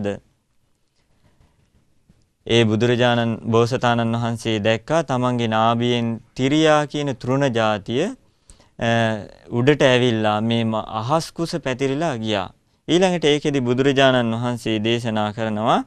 ඒ බුදුරජාණන් බෝසතාණන් වහන්සේ දැක්කා තමන්ගේ නාභියෙන් තිරියා කියන තෘණ જાතිය උඩට ඇවිල්ලා මේ අහස් කුස පැතිරිලා ගියා. ඊළඟට ඒකෙදි බුදුරජාණන් වහන්සේ දේශනා කරනවා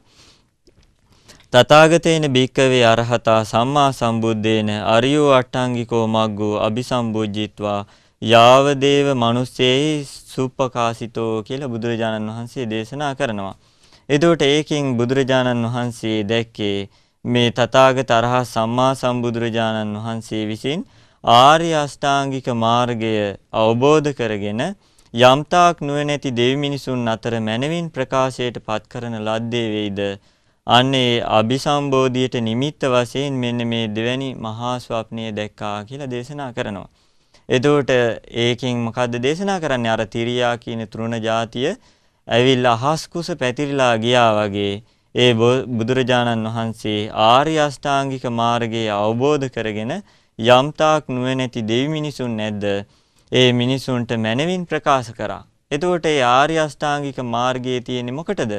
තථාගතේන භික්කවේ අරහතා සම්මා සම්බුද්දේන අරියෝ අට්ඨාංගිකෝ මග්ගෝ අபிසම්බුද්ධිත්වා යාවදේව මනුස්සේහි සුප්පකාසිතෝ කියලා බුදුරජාණන් වහන්සේ දේශනා කරනවා. එතකොට ඒකෙන් බුදුරජාණන් වහන්සේ දැක්කේ මේ තථාගත අරහත් සම්මා සම්බුදුරජාණන් වහන්සේ විසින් ආර්ය අෂ්ටාංගික මාර්ගය අවබෝධ කරගෙන යම්තාක් නුවණැති දෙවි මිනිසුන් අතර මනවින් ප්‍රකාශයට පත් කරන ලද්දේ වේද අන්නේ අபிසම්බෝධියට නිමිත්ත වශයෙන් මෙන්න මේ දෙවැනි මහා ස්වප්නය දැක්කා කියලා දේශනා කරනවා. එතකොට ඒකෙන් මොකද්ද දේශනා කරන්නේ? අර තිරියා කියන තෘණ જાතිය ඇවිල්ලා අහස් කුස පැතිරිලා ගියා වගේ ඒ බුදුරජාණන් වහන්සේ ආර්ය අෂ්ටාංගික මාර්ගය අවබෝධ කරගෙන යම්තාක් නුවණැති දෙවි මිනිසුන් නැද්ද ඒ මිනිසුන්ට මනවින් ප්‍රකාශ කරා. එතකොට ඒ ආර්ය අෂ්ටාංගික මාර්ගයේ තියෙන්නේ මොකටද?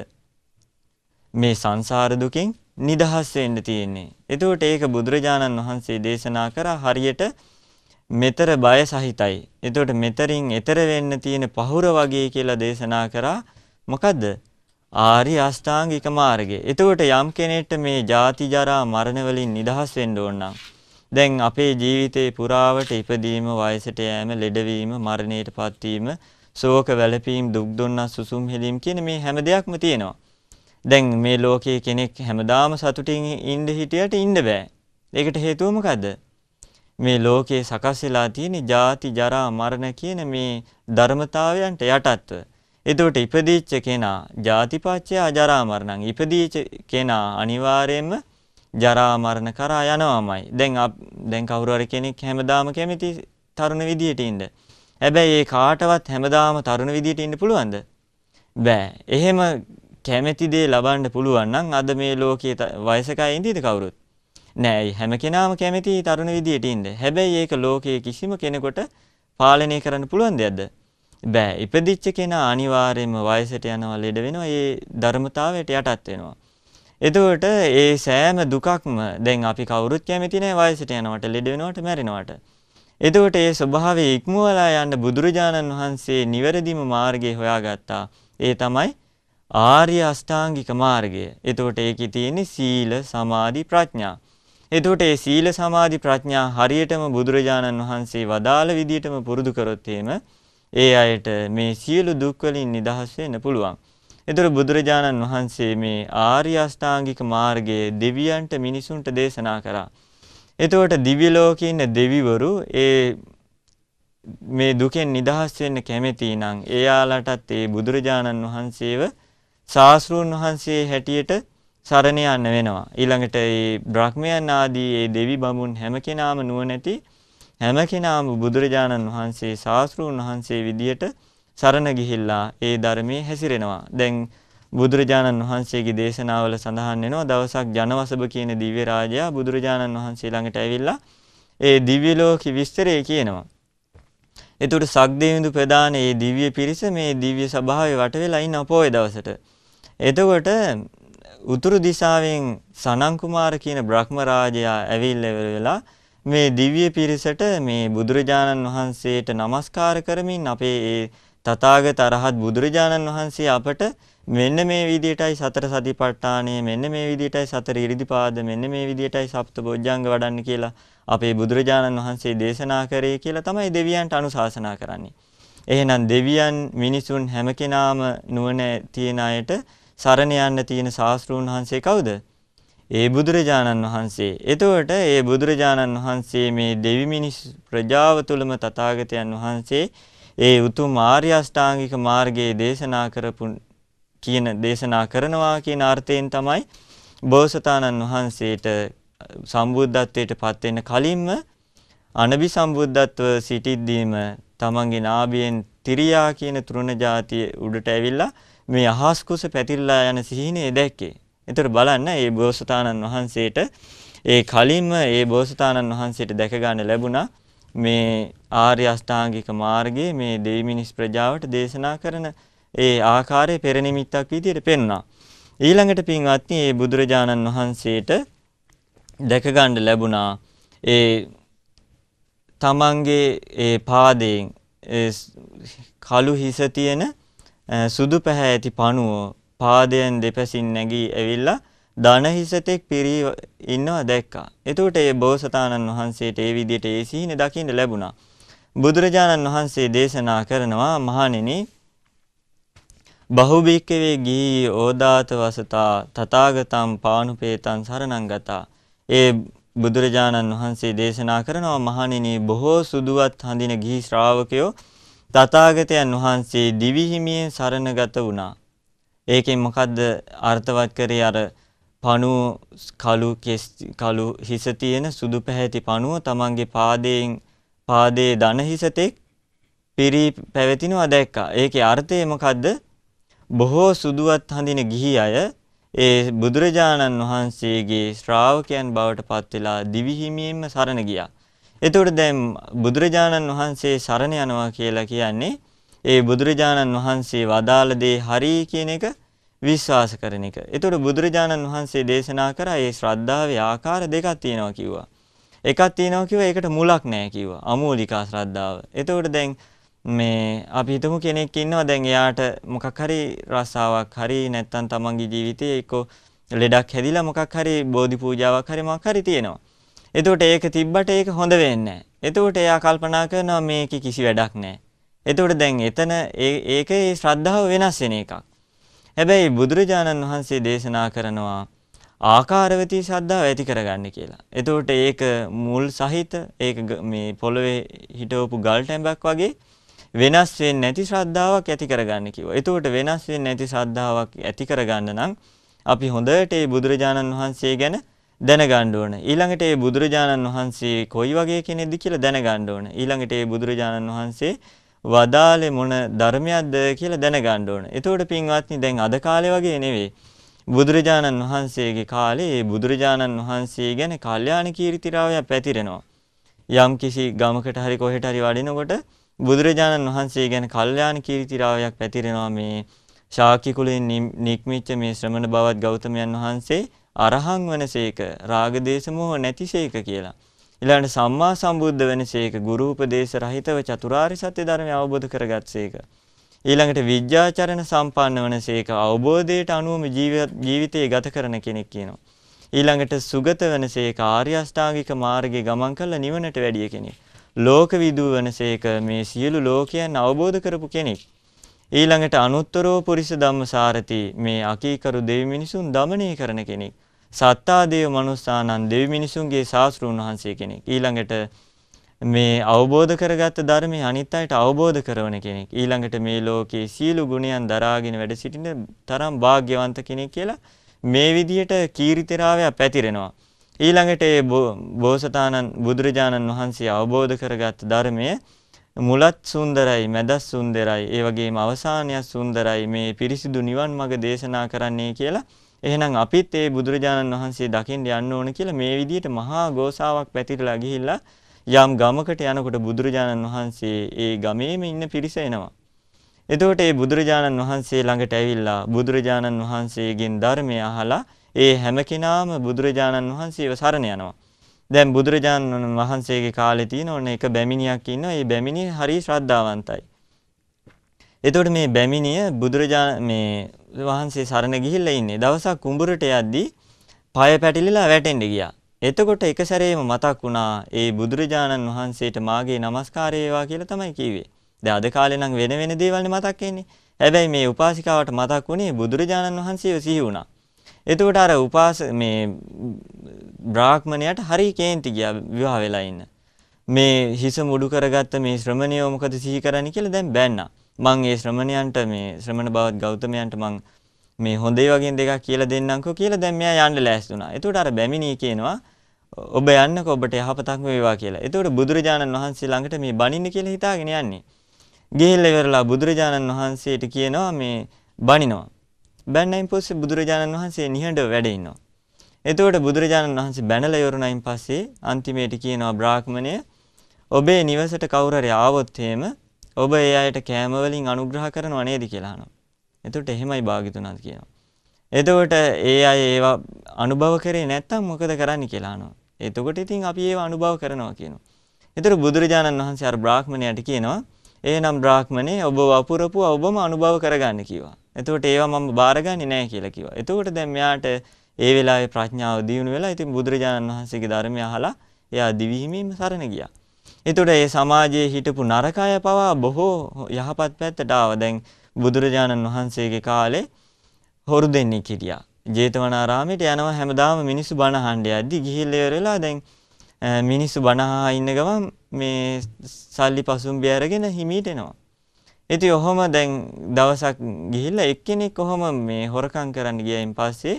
මේ සංසාර දුකින් නිදහස් වෙන්න තියෙන්නේ. එතකොට ඒක බුදුරජාණන් වහන්සේ දේශනා කරා හරියට මෙතර බය සහිතයි. එතකොට මෙතරින් එතර වෙන්න තියෙන පහුර වගේ කියලා දේශනා කරා. මොකද්ද? ආර්ය අෂ්ටාංගික මාර්ගය. එතකොට යම් කෙනෙක්ට මේ ජාති ජරා මරණ වලින් නිදහස් වෙන්න ඕන නම් දැන් අපේ ජීවිතේ පුරාවට ඉපදීම, වයසට යෑම, ලෙඩවීම, මරණයටපත් වීම, ශෝක වැළපීම්, දුක් දුන්නස්, සුසුම් හෙලීම් කියන මේ හැම දෙයක්ම තියෙනවා. දැන් මේ ලෝකයේ කෙනෙක් හැමදාම සතුටින් ඉන්න හිටියට ඉන්න බෑ. ඒකට හේතුව මොකද්ද? මේ ලෝකයේ සකස් වෙලා තියෙන ජාති ජරා මරණ කියන මේ ධර්මතාවයන්ට යටත්ව. එතකොට ඉපදීච්ච කෙනා ජාතිපච්චය ජරා මරණං. ඉපදීච්ච කෙනා අනිවාර්යයෙන්ම ජරා මරණ කරා යනවාමයි. දැන් දැන් කවුරු හරි කෙනෙක් හැමදාම කැමති තරුණ විදියට ඉන්න. හැබැයි ඒ කාටවත් හැමදාම තරුණ විදියට ඉන්න පුළුවන්ද? බෑ. එහෙම කැමැති දේ ලබන්න පුළුවන් නම් අද මේ ලෝකයේ වයසක අය ඉඳීද කවුරුත්? නෑ. හැම කෙනාම කැමැති තරුණ විදියට ඉන්න. හැබැයි ඒක ලෝකයේ කිසිම කෙනෙකුට පාලනය කරන්න පුළුවන් දෙයක්ද? බෑ. ඉපදිච්ච කෙනා අනිවාර්යයෙන්ම වයසට යනවා, ලෙඩ වෙනවා, ඒ ධර්මතාවයට යටත් වෙනවා. එතකොට ඒ සෑම දුකක්ම දැන් අපි කවුරුත් කැමති නෑ වයසට යනවට, ලෙඩ වෙනවට, මැරෙනවට. එතකොට ඒ ස්වභාවය ඉක්මවලා යන්න බුදුරජාණන් වහන්සේ නිවැරදිම මාර්ගය හොයාගත්තා. ඒ තමයි ආර්ය අෂ්ටාංගික මාර්ගය. එතකොට ඒකේ තියෙන්නේ සීල, සමාධි, ප්‍රඥා. එතකොට මේ සීල, සමාධි, ප්‍රඥා හරියටම බුදුරජාණන් වහන්සේ වදාළ විදිහටම පුරුදු කරොත් එහෙම ඒ අයට මේ සියලු දුක් වලින් නිදහස් වෙන්න පුළුවන්. එතකොට බුදුරජාණන් වහන්සේ මේ ආර්ය අෂ්ටාංගික මාර්ගයේ දෙවියන්ට මිනිසුන්ට දේශනා කරා. එතකොට දිව්‍ය ලෝකේ ඉන්න දෙවිවරු ඒ මේ දුකෙන් නිදහස් වෙන්න කැමති නම් එයාලටත් ඒ බුදුරජාණන් වහන්සේව ශාස්ත්‍රූන් වහන්සේ හැටියට සරණ යන්න වෙනවා. ඊළඟට මේ බ්‍රහ්මයන් ආදී මේ දෙවි බඹුන් හැම කෙනාම නුවණැති හැම කෙනාම බුදුරජාණන් වහන්සේ ශාස්ත්‍රූන් වහන්සේ විදියට සරණ ගිහිල්ලා ඒ ධර්මයේ හැසිරෙනවා. දැන් බුදුරජාණන් වහන්සේගේ දේශනාවල සඳහන් වෙනවා දවසක් ජනවසබ කියන දිව්‍ය රාජයා බුදුරජාණන් වහන්සේ ළඟට ඇවිල්ලා ඒ දිව්‍ය ලෝක විස්තරය කියනවා. එතකොට සක්දේවිඳු ප්‍රදාන මේ දිව්‍ය පිරිස මේ දිව්‍ය සභාවේ වට වෙලා ඉන්න පොයේ දවසට. එතකොට උතුරු දිශාවෙන් සනන් කුමාර කියන බ්‍රහ්ම රාජයා ඇවිල්ලා මේ දිව්‍ය පිරිසට මේ බුදුරජාණන් වහන්සේට নমස්කාර කරමින් අපේ ඒ තථාගත අරහත් බුදුරජාණන් වහන්සේ අපට මෙන්න මේ විදියටයි සතර සතිපට්ඨානය මෙන්න මේ විදියටයි සතර ඉරිදිපාද මෙන්න මේ විදියටයි සප්ත බොජ්ජංග වඩන්න කියලා අපේ බුදුරජාණන් වහන්සේ දේශනා කරේ කියලා තමයි දෙවියන්ට අනුශාසනා කරන්නේ. එහෙනම් දෙවියන් මිනිසුන් හැම කෙනාම නුවණ තියෙන අයට සරණ යන්න තියෙන ශාස්ත්‍රූන් වහන්සේ කවුද? ඒ බුදුරජාණන් වහන්සේ. එතකොට ඒ බුදුරජාණන් වහන්සේ මේ දෙවි මිනිස් ප්‍රජාව තුළම තථාගතයන් වහන්සේ ඒ උතුම් ආර්ය අෂ්ටාංගික මාර්ගයේ දේශනා කරපු කියන දේශනා කරනවා කියන අර්ථයෙන් තමයි බෝසතාණන් වහන්සේට සම්බුද්ධත්වයට පත් වෙන්න කලින්ම අනබි සම්බුද්ධත්ව සිටිද්දීම තමන්ගේ නාභියෙන් තිරියා කියන තෘණ ජාතිය උඩට ඇවිල්ලා මේ අහස් කුස පැතිරලා යන සිහිනේ දැක්කේ. ඒතර බලන්න මේ බෝසතාණන් වහන්සේට ඒ කලින්ම ඒ බෝසතාණන් වහන්සේට දැක ගන්න ලැබුණා මේ ආර්ය අෂ්ටාංගික මාර්ගයේ මේ දෙවි මිනිස් ප්‍රජාවට දේශනා කරන ඒ ආකාරයේ පෙර නිමිත්තක් විදියට පෙන්වනවා. ඊළඟට පින්වත්නි මේ බුදුරජාණන් වහන්සේට දැක ගන්න ලැබුණා ඒ තමන්ගේ ඒ පාදයෙන් කළු හිස තියෙන සුදු පැහැ ඇති පණුව පාදයෙන් දෙපසින් නැගී ඇවිල්ලා දන හිසතෙක් පිරී ඉන්නවා දැක්කා. එතකොට ඒ බෝසතාණන් වහන්සේට ඒ විදිහට ඒ සිහින දකින්න ලැබුණා. බුදුරජාණන් වහන්සේ දේශනා කරනවා මහණෙනි බහුබීක්කවේ ගී ඕදාත වසතා තථාගතම් පානුපේතං සරණං ගතා. ඒ බුදුරජාණන් වහන්සේ දේශනා කරනවා මහණෙනි බොහෝ සුදුවත් හඳින ගිහි ශ්‍රාවකයෝ තථාගතයන් වහන්සේ දිවි හිමියෙන් සරණගත වුණා. ඒකෙන් මොකද්ද අර්ථවත් කරේ අර පණුව කළු කෙස් කළු හිස තියෙන සුදු පැහැති පණුව තමන්ගේ පාදයෙන් පාදයේ දන හිසතෙක් පිරී පැවතිනවා දැක්කා. ඒකේ අර්ථය මොකද්ද? බොහෝ සුදුවත් හඳින ගිහි අය ඒ බුදුරජාණන් වහන්සේගේ ශ්‍රාවකයන් බවට පත් වෙලා දිවි හිමියෙන්ම සරණ ගියා. එතකොට දැන් බුදුරජාණන් වහන්සේ සරණ යනවා කියලා කියන්නේ ඒ බුදුරජාණන් වහන්සේ වදාළ දේ හරි කියන එක විශ්වාස කරන එක. එතකොට බුදුරජාණන් වහන්සේ දේශනා කරා මේ ශ්‍රද්ධාවේ ආකාර දෙකක් තියෙනවා කිව්වා. එකක් තියෙනවා කිව්වා ඒකට මුලක් නැහැ කිව්වා. අමූලිකා ශ්‍රද්ධාව. එතකොට දැන් මේ අපි හිතමු කෙනෙක් ඉන්නවා දැන් එයාට මොකක් හරි රසාවක් හරි නැත්නම් තමන්ගේ ජීවිතයේ එක්ක ලෙඩක් හැදිලා මොකක් හරි බෝධි පූජාවක් හරි මොකක් හරි තියෙනවා. එතකොට ඒක තිබ්බට ඒක හොඳ වෙන්නේ නැහැ. එතකොට එයා කල්පනා කරනවා මේකේ කිසි වැඩක් නැහැ. එතකොට දැන් එතන ඒකේ ශ්‍රද්ධාව වෙනස් වෙන එකක්. හැබැයි බුදුරජාණන් වහන්සේ දේශනා කරනවා ආකාරවතී ශ්‍රද්ධාව ඇති කරගන්න කියලා. එතකොට ඒක මුල් සහිත ඒක මේ පොළවේ හිටවපු ගල් ටැඹක් වගේ වෙනස් වෙන්නේ නැති ශ්‍රද්ධාවක් ඇති කරගන්න කිව්වා. එතකොට වෙනස් වෙන්නේ නැති ශ්‍රද්ධාවක් ඇති කරගන්න නම් අපි හොඳට මේ බුදුරජාණන් වහන්සේ ගැන දැනගන්න ඕන. ඊළඟට මේ බුදුරජාණන් වහන්සේ කොයි වගේ කෙනෙක්ද කියලා දැනගන්න ඕන. ඊළඟට මේ බුදුරජාණන් වහන්සේ වදාලේ මොන ධර්මයක්ද කියලා දැනගන්න ඕන. එතකොට පින්වත්නි දැන් අද කාලේ වගේ නෙවෙයි. බුදුරජාණන් වහන්සේගේ කාලේ මේ බුදුරජාණන් වහන්සේ ගැන කල්යාණ කීර්තිරාවය පැතිරෙනවා. යම් කිසි ගමකට හරි කොහෙට හරි වඩිනකොට බුදුරජාණන් වහන්සේ ගැන කල්යාණ කීර්තිරාවයක් පැතිරෙනවා. මේ ශාක්‍ය කුලයෙන් නික්මිච්ච මේ ශ්‍රමණ බවත් ගෞතමයන් වහන්සේ අරහං වනසේක රාග දේශ මොහ නැතිසේක කියලා. ඊළඟට සම්මා සම්බුද්ධ වෙනසේක ගුරු උපදේශ රහිතව චතුරාර්ය සත්‍ය ධර්මය අවබෝධ කරගත්සේක. ඊළඟට විද්‍යාචරණ සම්පන්න වනසේක අවබෝධයට අනුවම ජීවිතය ගත කරන කෙනෙක් කියනවා. ඊළඟට සුගත වනසේක ආර්ය අෂ්ටාංගික මාර්ගයේ ගමන් කළ නිවනට වැඩිය කෙනෙක්. ලෝකවිදූ වනසේක මේ සියලු ලෝකයන් අවබෝධ කරපු කෙනෙක්. ඊළඟට අනුත්තරෝ පුරිස ධම්මසාරති මේ අකීකරු දෙවි මිනිසුන් দমনය කරන කෙනෙක්. සත්තා දේව මනුස්සානන් දෙවි මිනිසුන්ගේ ශාස්ත්‍රූන් වහන්සේ කෙනෙක්. ඊළඟට මේ අවබෝධ කරගත්ත ධර්මයේ අනිත් අයට අවබෝධ කරන කෙනෙක්. ඊළඟට මේ ලෝකයේ සීළු ගුණයන් දරාගෙන වැඩ සිටින තරම් වාග්යවන්ත කෙනෙක් කියලා මේ විදියට කීර්තිරාවය පැතිරෙනවා. ඊළඟට ඒ බෝසතාණන් බුදුරජාණන් වහන්සේ අවබෝධ කරගත් ධර්මයේ මුලත් සුන්දරයි, මැදත් සුන්දරයි, ඒ වගේම අවසානයත් සුන්දරයි. මේ පිරිසිදු නිවන් මඟ දේශනා කරන්නේ කියලා. එහෙනම් අපිත් ඒ බුදුරජාණන් වහන්සේ දකින්න යන්න ඕන කියලා මේ විදියට මහා ගෝසාවක් පැතිරලා ගිහිල්ලා යම් ගමකට යනකොට බුදුරජාණන් වහන්සේ ඒ ගමේම ඉන්න පිරිස එනවා. එතකොට ඒ බුදුරජාණන් වහන්සේ ළඟට ඇවිල්ලා බුදුරජාණන් වහන්සේගෙන් ධර්මය අහලා ඒ හැම කෙනාම බුදුරජාණන් වහන්සේව සරණ යනවා. දැන් බුදුරජාණන් වහන්සේගේ කාලේ තියෙන ඕන එක බැමිණියක් ඉන්නවා. ඒ බැමිණිය හරි ශ්‍රද්ධාවන්තයි. එතකොට මේ බැමිණිය බුදුරජාණන් මේ වහන්සේ සරණ ගිහිල්ලා ඉන්නේ. දවසක් කුඹුරට යද්දී පාය පැටලිලා වැටෙන්න ගියා. එතකොට එක සැරේම මතක් වුණා ඒ බුදුරජාණන් වහන්සේට මාගේ নমස්කාරය වේවා කියලා තමයි කිව්වේ. දැන් අද කාලේ නම් වෙන වෙන දේවල් මතක් වෙන්නේ. හැබැයි මේ උපාසිකාවට මතක් වුණේ බුදුරජාණන් වහන්සේව සිහි වුණා. එතකොට අර උපාස මේ බ්‍රාහ්මණයාට හරි කේන්ති ගියා විවාහ වෙලා ඉන්න. මේ හිස මුඩු කරගත්ත මේ ශ්‍රමණයෝ මොකද සිහි කරන්නේ කියලා දැන් බැන්නා. මං ඒ ශ්‍රමණයන්ට මේ ශ්‍රමණ බවත් ගෞතමයන්ට මං මේ හොඳේ වගේ දෙකක් කියලා දෙන්නම්කෝ කියලා දැන් මෙයා යන්න ලෑස්ති වුණා. එතකොට අර බැමිණී කියනවා ඔබ යන්නකෝ ඔබට යහපතක්ම වේවා කියලා. එතකොට බුදුරජාණන් වහන්සේ ළඟට මේ බණින්න කියලා හිතාගෙන යන්නේ. ගිහිල්ලා ඉවරලා බුදුරජාණන් වහන්සේට කියනවා මේ බණිනවා. බැන්නයින් පස්සේ බුදුරජාණන් වහන්සේ නිහඬව වැඩ ඉන්නවා. එතකොට බුදුරජාණන් වහන්සේ බැනලා ඉවරුණයින් පස්සේ අන්තිමේට කියනවා බ්‍රාහ්මණය ඔබේ නිවසට කවුරු හරි ආවොත් එහෙම ඔබ ඒ අයට කෑම වලින් අනුග්‍රහ කරනව නේද කියලා අහනවා. එතකොට එහෙමයි භාග්‍යතුනාත් කියනවා. එතකොට ඒ අය ඒවා අනුභව කරේ නැත්තම් මොකද කරන්න කියලා අහනවා. එතකොට ඉතින් අපි ඒවා අනුභව කරනවා කියනවා. එතකොට බුදුරජාණන් වහන්සේ අර බ්‍රාහ්මණයාට කියනවා එහෙනම් බ්‍රාහ්මණේ ඔබ වපුරපු ඔබම අනුභව කරගන්න කිව්වා. එතකොට ඒවා මම බාරගන්නේ නැහැ කියලා කිව්වා. එතකොට දැන් මෙයාට ඒ වෙලාවේ ප්‍රඥාව දියුණු වෙලා ඉතින් බුදුරජාණන් වහන්සේගේ ධර්මය අහලා එයා දිවිහිමීම සරණ ගියා. එතකොට ඒ සමාජයේ හිටපු නරක අය පවා බොහෝ යහපත් පැත්තට ආවා. දැන් බුදුරජාණන් වහන්සේගේ කාලේ හොරු දෙන්නෙක් හිටියා. ජේතවනාරාමයට යනවා හැමදාම මිනිස්සු බණ අහන්න යද්දි ගිහිල්ලා ඉවරලා දැන් මිනිස්සු බණ අහා ඉන්න ගමන් මේ සල්ලි පසුම්බිය අරගෙන හිමීට එනවා. ඉතින් ඔහොම දැන් දවසක් ගිහිල්ලා එක්කෙනෙක් ඔහොම මේ හොරකම් කරන්න ගියයින් පස්සේ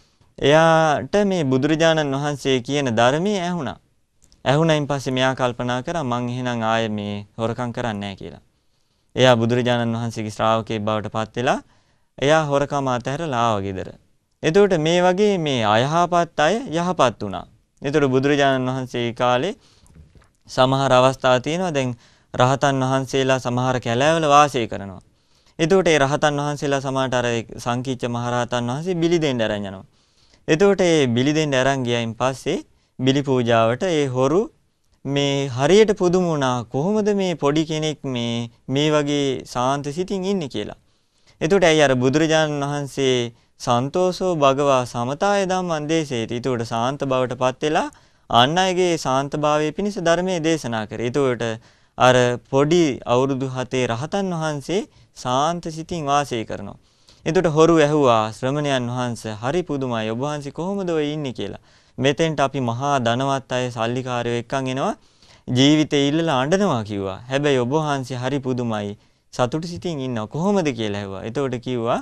එයාට මේ බුදුරජාණන් වහන්සේ කියන ධර්මයේ ඇහුණා. ඇහුණයින් පස්සේ මෙයා කල්පනා කරා මං එහෙනම් ආයේ මේ හොරකම් කරන්නේ නැහැ කියලා. එයා බුදුරජාණන් වහන්සේගේ ශ්‍රාවකයෙක් බවට පත් වෙලා එයා හොරකම අතහැරලා ආවා ගෙදර. එතකොට මේ වගේ මේ අයහපත් අය යහපත් වුණා. එතකොට බුදුරජාණන් වහන්සේ කාලේ සමහර අවස්ථා තියෙනවා දැන් රහතන් වහන්සේලා සමහර කැලෑවල වාසය කරනවා. එතකොට ඒ රහතන් වහන්සේලා සමහරට අර සංකීච්ච මහරහතන් වහන්සේ බිලි දෙන්න අරන් යනවා. එතකොට ඒ බිලි දෙන්න අරන් ගියයින් පස්සේ බිලි පූජාවට ඒ හොරු මේ හරියට පුදුම වුණා කොහොමද මේ පොඩි කෙනෙක් මේ මේ වගේ සාන්ත සිතින් ඉන්නේ කියලා. එතකොට ඇයි අර බුදුරජාණන් වහන්සේ සන්තෝෂෝ භගවා සමතාය ධම්මං දේශේති. එතකොට සාන්ත බවට පත් වෙලා අන් අයගේ සාන්තභාවයේ පිණිස ධර්මයේ දේශනා කරේ. එතකොට අර පොඩි අවුරුදු හතේ රහතන් වහන්සේ සාන්ත සිතින් වාසය කරනවා. එතකොට හොරු ඇහුවා ශ්‍රමණයන් වහන්සේ හරි පුදුමයි ඔබ වහන්සේ කොහොමද ඔය ඉන්නේ කියලා. මෙතෙන්ට අපි මහා ධනවත් අය සල්ලිකාරයෝ එක්කන් එනවා ජීවිතේ ඉල්ලලා අඬනවා කිව්වා. හැබැයි ඔබ වහන්සේ හරි පුදුමයි සතුටු සිතින් ඉන්නවා කොහොමද කියලා ඇහුවා. එතකොට කිව්වා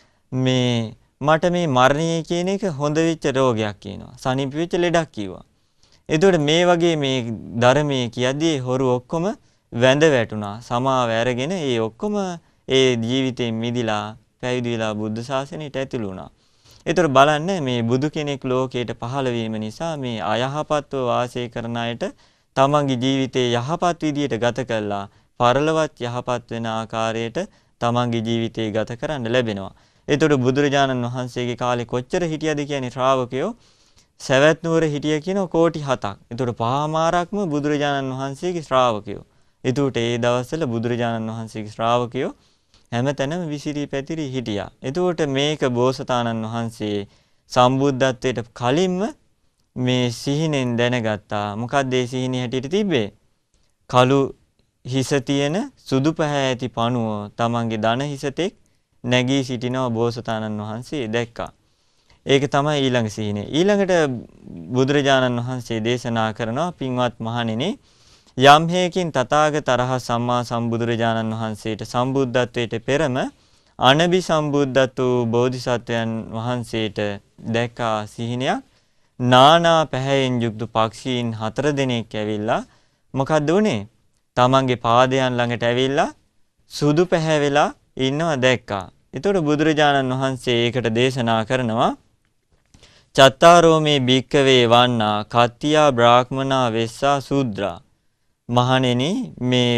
මේ මට මේ මරණය කියන එක හොඳ වෙච්ච රෝගයක් කියනවා. සනීප වෙච්ච ලෙඩක් කිව්වා. එතකොට මේ වගේ මේ ධර්මයේ කියද්දී හොරු ඔක්කොම වැඳ වැටුණා. සමාව අරගෙන ඒ ඔක්කොම ඒ ජීවිතයෙන් මිදිලා පැවිදි වෙලා බුද්ධ ශාසනයට ඇතුළු වුණා. ඒතර බලන්න මේ බුදු කෙනෙක් ලෝකයට පහළ වීම නිසා මේ අයහපත්ව වාසය කරන අයට තමන්ගේ ජීවිතේ යහපත් විදියට ගත කළා පරලොවත් යහපත් වෙන ආකාරයට තමන්ගේ ජීවිතේ ගත කරන්න ලැබෙනවා. ඒතර බුදුරජාණන් වහන්සේගේ කාලේ කොච්චර හිටියද කියන්නේ ශ්‍රාවකයෝ සවැත් නුවර හිටිය කියන කෝටි හතක්. ඒතර පහමාරක්ම බුදුරජාණන් වහන්සේගේ ශ්‍රාවකයෝ. ඒතට ඒ දවස්වල බුදුරජාණන් වහන්සේගේ ශ්‍රාවකයෝ හැමතැනම විසිරී පැතිරී හිටියා. එතකොට මේක බෝසතාණන් වහන්සේ සම්බුද්ධත්වයට කලින්ම මේ සිහිනෙන් දැනගත්තා. මොකක්ද ඒ සිහිනේ හැටියට තිබ්බේ? කළු හිස තියෙන සුදු පැහැ ඇති පණුව තමන්ගේ දන හිසතෙක් නැගී සිටිනවා බෝසතාණන් වහන්සේ දැක්කා. ඒක තමයි ඊළඟ සිහිනේ. ඊළඟට බුදුරජාණන් වහන්සේ දේශනා කරනවා පින්වත් මහණෙනි යම් හේකින් තථාගත අරහත් සම්මා සම්බුදුරජාණන් වහන්සේට සම්බුද්ධත්වයට පෙරම අනබි සම්බුද්ධත් වූ බෝධිසත්වයන් වහන්සේට දැක්කා සිහිනයක් නානා පැහැයෙන් යුක්ත පක්ෂීන් හතර දෙනෙක් ඇවිල්ලා මොකද්ද උනේ? තමන්ගේ පාදයන් ළඟට ඇවිල්ලා සුදු පැහැ වෙලා ඉන්නවා දැක්කා. ඒතකොට බුදුරජාණන් වහන්සේ ඒකට දේශනා කරනවා චත්තාරෝ මේ භික්කවේ වන්නා කත්තියා බ්‍රාහ්මනා වෙස්සා සූද්‍රා. මහණෙනි මේ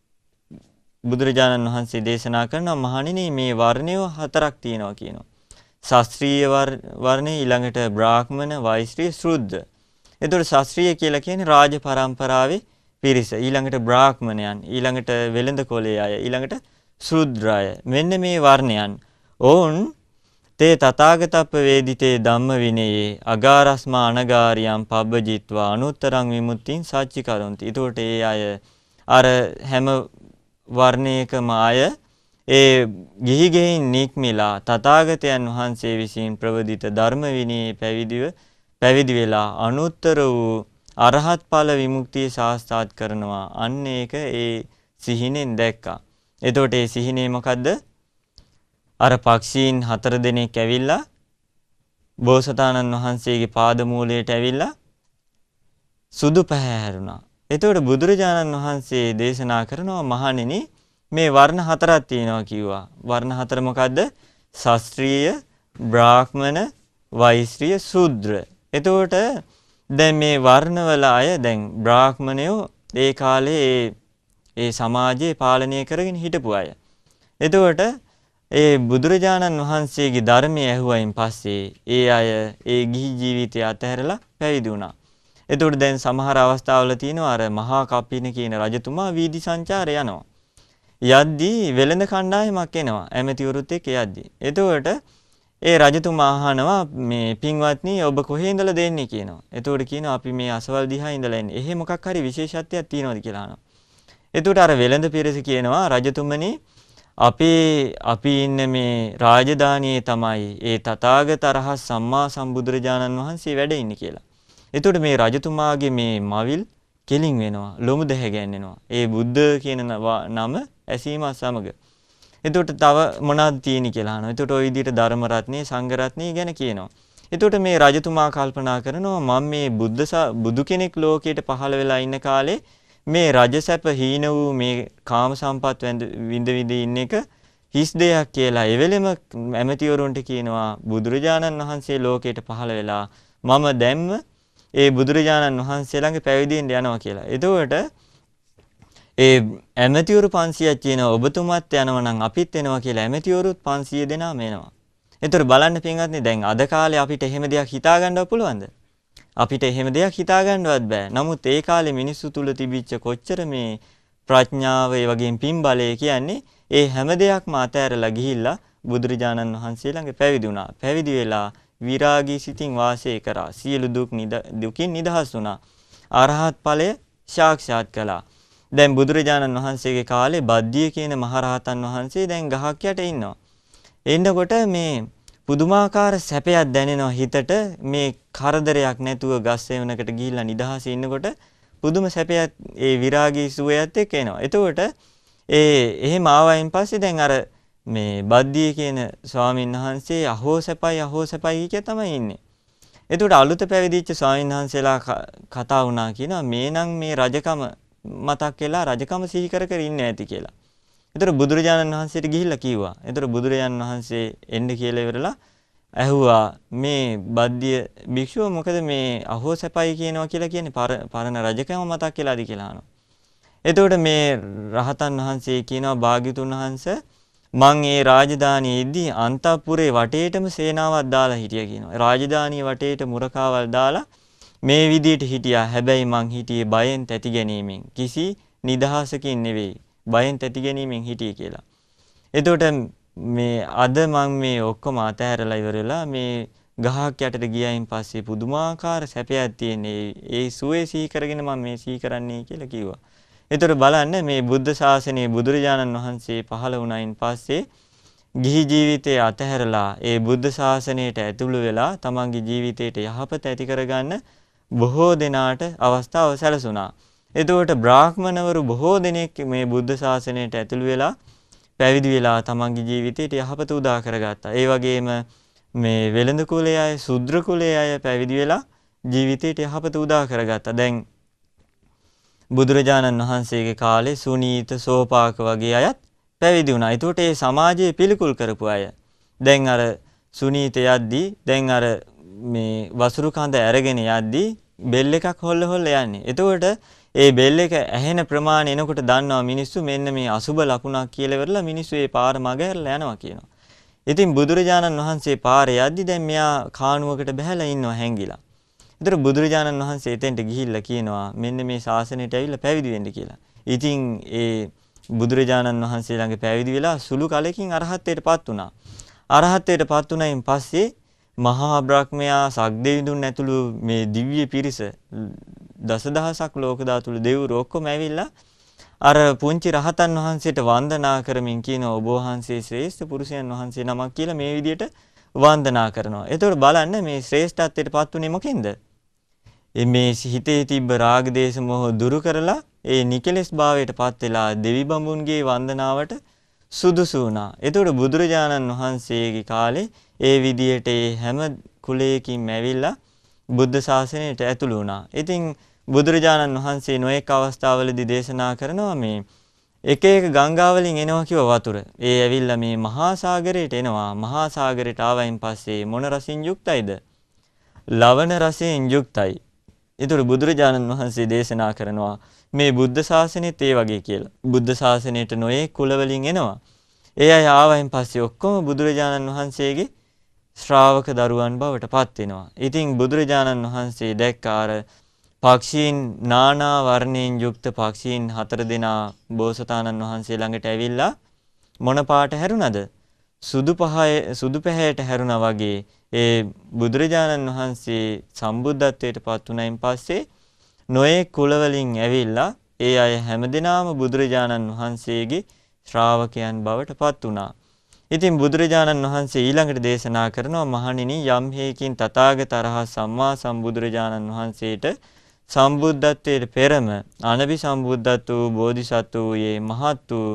බුදුරජාණන් වහන්සේ දේශනා කරනවා මහණෙනි මේ වර්ණය හතරක් තියෙනවා කියනවා. ශාස්ත්‍රීය වර්ණය ඊළඟට බ්‍රාහ්මණ වෛශ්‍රීය ශුද්ධ. එතකොට ශාස්ත්‍රීය කියලා කියන්නේ රාජ පරම්පරාවේ පිරිස. ඊළඟට බ්‍රාහ්මණයන් ඊළඟට වෙළඳ කොලේ අය ඊළඟට ශුද්‍රය. මෙන්න මේ වර්ණයන්. ඔවුන් තේ තථාගතප්ප වේදිතේ ධම්ම විනයේ අගාරස්මා අනගාරියම් පබ්බජිත්වා අනුත්තරං විමුක්තිං සච්චි කරොන්ති. ඒතකොට ඒ අය අර හැම වර්ණයකම අය ඒ ගිහි ගෙයින් නික්මිලා තථාගතයන් වහන්සේ විසින් ප්‍රවදිත ධර්ම විනයේ පැවිදිව පැවිදි වෙලා අනුත්තර වූ අරහත් ඵල විමුක්තිය සාක්ෂාත් කරනවා. අන්න ඒක ඒ සිහිනෙන් දැක්කා. එතකොට ඒ සිහිනේ මොකද්ද? අර පක්ෂීන් හතර දෙනෙක් ඇවිල්ලා බෝසතාණන් වහන්සේගේ පාද මූලයට ඇවිල්ලා සුදු පැහැරුණා. එතකොට බුදුරජාණන් වහන්සේ දේශනා කරනවා මහණෙනි මේ වර්ණ හතරක් තියෙනවා කිව්වා. වර්ණ හතර මොකද්ද? ශාස්ත්‍රීය, බ්‍රාහ්මණ, වෛශ්‍රීය, ශූද්‍ර. එතකොට දැන් මේ වර්ණවල අය දැන් බ්‍රාහ්මණයෝ ඒ කාලේ ඒ ඒ සමාජය පාලනය කරගෙන හිටපු අය. එතකොට ඒ බුදුරජාණන් වහන්සේගේ ධර්මය ඇහුවයින් පස්සේ ඒ අය ඒ ගිහි ජීවිතය අතහැරලා පැවිදි වුණා. එතකොට දැන් සමහර අවස්ථාවල තියෙනවා අර මහා කප්පින කියන රජතුමා වීදි සංචාරය යනවා. යද්දී වෙළඳ කණ්ඩායමක් එනවා ඇමතිවරුත් එක්ක යද්දී. එතකොට ඒ රජතුමා අහනවා මේ පින්වත්නි ඔබ කොහේ ඉඳලා දෙන්නේ කියනවා. එතකොට කියනවා අපි මේ අසවල් දිහා ඉඳලා එන්නේ. එහෙ මොකක් හරි විශේෂත්වයක් තියෙනවද කියලා අහනවා. එතකොට අර වෙළඳ පිරිස කියනවා රජතුමනි අපි අපි ඉන්න මේ රාජධානියේ තමයි ඒ තථාගත අරහත් සම්මා සම්බුදුරජාණන් වහන්සේ වැඩ ඉන්නේ කියලා. එතකොට මේ රජතුමාගේ මේ මවිල් කෙලින් වෙනවා, ලොමු දැහ ගැන්වෙනවා. ඒ බුද්ධ කියන නම ඇසීමත් සමග. එතකොට තව මොනවද තියෙන්නේ කියලා අහනවා. එතකොට ওই විදිහට ධර්ම රත්නේ, සංඝ රත්නේ ගැන කියනවා. එතකොට මේ රජතුමා කල්පනා කරනවා මම මේ බුද්ධ බුදු කෙනෙක් ලෝකයට පහළ වෙලා ඉන්න කාලේ මේ රජසැප හීන වූ මේ කාම සම්පත් විඳ විඳ ඉන්න එක හිස් දෙයක් කියලා එවෙලෙම ඇමතිවරුන්ට කියනවා බුදුරජාණන් වහන්සේ ලෝකයට පහළ වෙලා මම දැම්ම ඒ බුදුරජාණන් වහන්සේ ළඟ පැවිදි වෙන්න යනවා කියලා. එතකොට ඒ ඇමතිවරු පන්සියක් කියනවා ඔබතුමත් යනවා නම් අපිත් එනවා කියලා ඇමතිවරුත් පන්සිය දෙනාම එනවා. ඒතර බලන්න පින්වත්නි දැන් අද කාලේ අපිට එහෙම දෙයක් හිතා ගන්නව පුළුවන්ද? අපිට එහෙම දෙයක් හිතා ගන්නවත් බෑ. නමුත් ඒ කාලේ මිනිස්සු තුල තිබිච්ච කොච්චර මේ ප්‍රඥාව ඒ වගේම පින් බලය කියන්නේ ඒ හැම දෙයක්ම අතහැරලා ගිහිල්ලා බුදුරජාණන් වහන්සේ ළඟ පැවිදි වුණා. පැවිදි වෙලා විරාගී සිතින් වාසය කරා. සියලු දුක් දුකින් නිදහස් වුණා. අරහත් ඵලය සාක්ෂාත් කළා. දැන් බුදුරජාණන් වහන්සේගේ කාලේ බද්දිය කියන මහරහතන් වහන්සේ දැන් ගහක් යට ඉන්නවා. එන්නකොට මේ පුදුමාකාර සැපයක් දැනෙනවා හිතට මේ කරදරයක් නැතුව ගස් සෙවණකට ගිහිල්ලා නිදහසේ ඉන්නකොට පුදුම සැපයක් ඒ විරාගී සුවයත් එක්ක එනවා. එතකොට ඒ එහෙම ආවයින් පස්සේ දැන් අර මේ බද්දිය කියන ස්වාමීන් වහන්සේ අහෝ සැපයි අහෝ සැපයි කිය තමයි ඉන්නේ. එතකොට අලුත පැවිදිච්ච ස්වාමීන් වහන්සේලා කතා වුණා කියනවා මේ නම් මේ රජකම මතක් වෙලා රජකම සිහි කර කර ඉන්නේ ඇති කියලා. ඒතර බුදුරජාණන් වහන්සේට ගිහිල්ලා කිව්වා. ඒතර බුදුරජාණන් වහන්සේ එන්න කියලා ඉවරලා ඇහුවා මේ බද්දිය භික්ෂුව මොකද මේ අහෝ සැපයි කියනවා කියලා කියන්නේ පරණ රජකම මතක් වෙලාද කියලා අහනවා. එතකොට මේ රහතන් වහන්සේ කියනවා භාග්‍යතුන් වහන්සේ මං ඒ රාජධානියේදී අන්තපුරේ වටේටම සේනාවක් දාලා හිටියා කියනවා. රාජධානිය වටේට මුරකාවල් දාලා මේ විදිහට හිටියා. හැබැයි මං හිටියේ බයෙන් තැති ගැනීමෙන්. කිසි නිදහසකින් නෙවෙයි. බයෙන් තැති ගැනීමෙන් හිටියේ කියලා. එතකොට මේ අද මම මේ ඔක්කොම අතහැරලා ඉවරලා මේ ගහක් යටට ගියයින් පස්සේ පුදුමාකාර සැපයක් තියෙන්නේ. ඒ සුවේ සිහි කරගෙන මම මේ සිහි කරන්නේ කියලා කිව්වා. ඒතර බලන්න මේ බුද්ධ ශාසනයේ බුදුරජාණන් වහන්සේ පහළ වුණයින් පස්සේ ගිහි ජීවිතය අතහැරලා ඒ බුද්ධ ශාසනයට ඇතුළු වෙලා තමන්ගේ ජීවිතයට යහපත ඇති කරගන්න බොහෝ දෙනාට අවස්ථාව සැලසුණා. එතකොට බ්‍රාහ්මණවරු බොහෝ දෙනෙක් මේ බුද්ධ ශාසනයට ඇතුළු වෙලා පැවිදි වෙලා තමන්ගේ ජීවිතයට යහපත උදා කරගත්තා. ඒ වගේම මේ වෙළඳ කුලයේ අය, ශුද්‍ර කුලයේ අය පැවිදි වෙලා ජීවිතයට යහපත උදා කරගත්තා. දැන් බුදුරජාණන් වහන්සේගේ කාලේ සුනීත, සෝපාක වගේ අයත් පැවිදි වුණා. ඒකට ඒ සමාජයේ පිළිකුල් කරපු අය. දැන් අර සුනීත යද්දී දැන් අර මේ වසුරු කඳ අරගෙන යද්දී බෙල් එකක් හොල්ල හොල්ල යන්නේ. එතකොට ඒ බෙල් එක ඇහෙන ප්‍රමාණය එනකොට දන්නවා මිනිස්සු මෙන්න මේ අසුබ ලකුණක් කියලා ඉවරලා මිනිස්සු ඒ පාර මග හැරලා යනවා කියනවා. ඉතින් බුදුරජාණන් වහන්සේ පාරේ යද්දී දැන් මෙයා කාණුවකට බහැලා ඉන්නවා හැංගිලා. ඒතර බුදුරජාණන් වහන්සේ එතෙන්ට ගිහිල්ලා කියනවා මෙන්න මේ ශාසනයට ඇවිල්ලා පැවිදි වෙන්න කියලා. ඉතින් ඒ බුදුරජාණන් වහන්සේ ළඟ පැවිදි වෙලා සුළු කලකින් අරහත්ත්වයටපත් වුණා. අරහත්ත්වයටපත් වුණයින් පස්සේ මහා බ්‍රහ්මයා සක්දෙවිඳුන් ඇතුළු මේ දිව්‍ය පිරිස දසදහසක් ලෝක ධාතුළු දෙවිවරු ඔක්කොම ඇවිල්ලා අර පුංචි රහතන් වහන්සේට වන්දනා කරමින් කියන ඔබ වහන්සේ ශ්‍රේෂ්ඨ පුරුෂයන් වහන්සේ නමක් කියලා මේ විදිහට වන්දනා කරනවා. එතකොට බලන්න මේ ශ්‍රේෂ්ඨත්වයටපත් උනේ මොකෙන්ද? මේ හිතේ තිබ්බ රාග දේශ මොහ දුරු කරලා ඒ නිකලස් භාවයටපත් වෙලා දෙවි බඹුන්ගේ වන්දනාවට සුදුසු වුණා. එතකොට බුදුරජාණන් වහන්සේගේ කාලේ ඒ විදිහට ඒ හැම කුලයකින්ම ඇවිල්ලා බුද්ධ ශාසනයට ඇතුළු වුණා. ඉතින් බුදුරජාණන් වහන්සේ නොඑක අවස්ථාවලදී දේශනා කරනවා මේ එක එක ගංගා වලින් එනවා කියව වතුර. ඒ ඇවිල්ලා මේ මහා සාගරයට එනවා. මහා සාගරයට ආවයින් පස්සේ මොන රසින් යුක්තයිද? ලවණ රසයෙන් යුක්තයි. ඒතර බුදුරජාණන් වහන්සේ දේශනා කරනවා මේ බුද්ධ ශාසනයත් ඒ වගේ කියලා. බුද්ධ ශාසනයට නොයේ කුල වලින් එනවා. ඒ අය ආවයින් පස්සේ ඔක්කොම බුදුරජාණන් වහන්සේගේ ශ්‍රාවක දරුවන් බවට පත් වෙනවා. ඉතින් බුදුරජාණන් වහන්සේ දැක්කාර පක්ෂීන් නානා වර්ණයෙන් යුක්ත පක්ෂීන් හතර දෙනා බෝසතාණන් වහන්සේ ළඟට ඇවිල්ලා මොන පාට හැරුණද? සුදු පහය සුදු පැහැයට හැරුණා වගේ ඒ බුදුරජාණන් වහන්සේ සම්බුද්ධත්වයට පත් වුණයින් පස්සේ නොයේ කුල වලින් ඇවිල්ලා ඒ අය හැමදෙනාම බුදුරජාණන් වහන්සේගේ ශ්‍රාවකයන් බවට පත් වුණා. ඉතින් බුදුරජාණන් වහන්සේ ඊළඟට දේශනා කරනවා මහණෙනි යම් හේකින් තථාගත අරහත් සම්මා සම්බුදුරජාණන් වහන්සේට සම්බුද්ධත්වයට පෙරම අනබි සම්බුද්ධත්ව වූ බෝධිසත්ව වූයේ මහත් වූ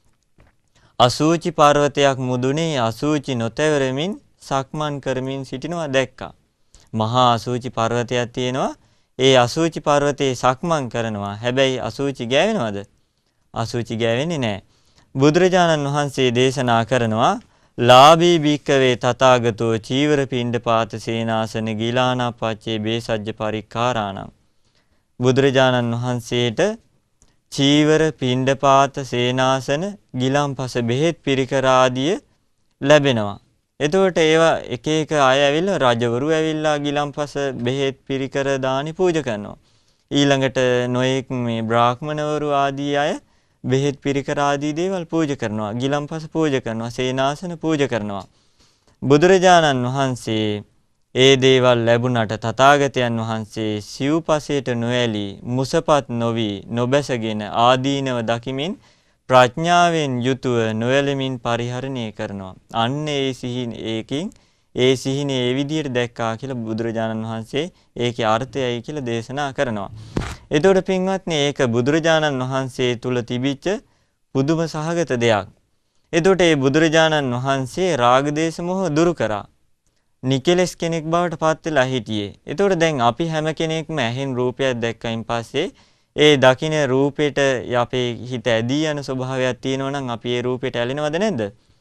අසූචි පර්වතයක් මුදුනේ අසූචි නොතැවරමින් සක්මන් කරමින් සිටිනවා දැක්කා. මහා අසූචි පර්වතයක් තියෙනවා. ඒ අසූචි පර්වතයේ සක්මන් කරනවා. හැබැයි අසූචි ගෑවෙනවද? අසූචි ගෑවෙන්නේ නැහැ. බුදුරජාණන් වහන්සේ දේශනා කරනවා ලාභී භික්කවේ තථාගතෝ චීවර පිණ්ඩපාත සේනාසන ගිලානප්පච්චේ බේසජ්ජ පරික්කාරාණං. බුදුරජාණන් වහන්සේට චීවර පිණ්ඩපාත සේනාසන ගිලම්පස බෙහෙත් පිරිකර ආදිය ලැබෙනවා. එතකොට ඒවා එක එක අය ඇවිල්ලා රජවරු ඇවිල්ලා ගිලම්පස බෙහෙත් පිරිකර දානි පූජා කරනවා. ඊළඟට නොයෙක් මේ බ්‍රාහ්මණවරු ආදී අය බෙහෙත් පිරිකර ආදී දේවල් පූජා කරනවා. ගිලම්පස පූජා කරනවා. සේනාසන පූජා කරනවා. බුදුරජාණන් වහන්සේ ඒ දේවල් ලැබුණට තථාගතයන් වහන්සේ සිව්පසයට නොඇලී මුසපත් නොවි නොබැසගෙන ආදීනව දකිමින් ප්‍රඥාවෙන් යුතුව නොඇලෙමින් පරිහරණය කරනවා. අන්න ඒ සිහින ඒකින් ඒ සිහිනේ ඒ විදිහට දැක්කා කියලා බුදුරජාණන් වහන්සේ ඒකේ අර්ථයයි කියලා දේශනා කරනවා. එතකොට පින්වත්නි ඒක බුදුරජාණන් වහන්සේ තුල තිබිච්ච පුදුම සහගත දෙයක්. එතකොට මේ බුදුරජාණන් වහන්සේ රාග දේශ මොහ දුරු කරා. නිකලස් කෙනෙක් බවට පත් වෙලා හිටියේ. එතකොට දැන් අපි හැම කෙනෙක්ම ඇහෙන් රූපයක් දැක්කයින් පස්සේ ඒ දකින්න රූපෙට අපේ හිත ඇදී යන ස්වභාවයක් තියෙනවා නම් අපි ඒ රූපෙට ඇලෙනවද නැද්ද?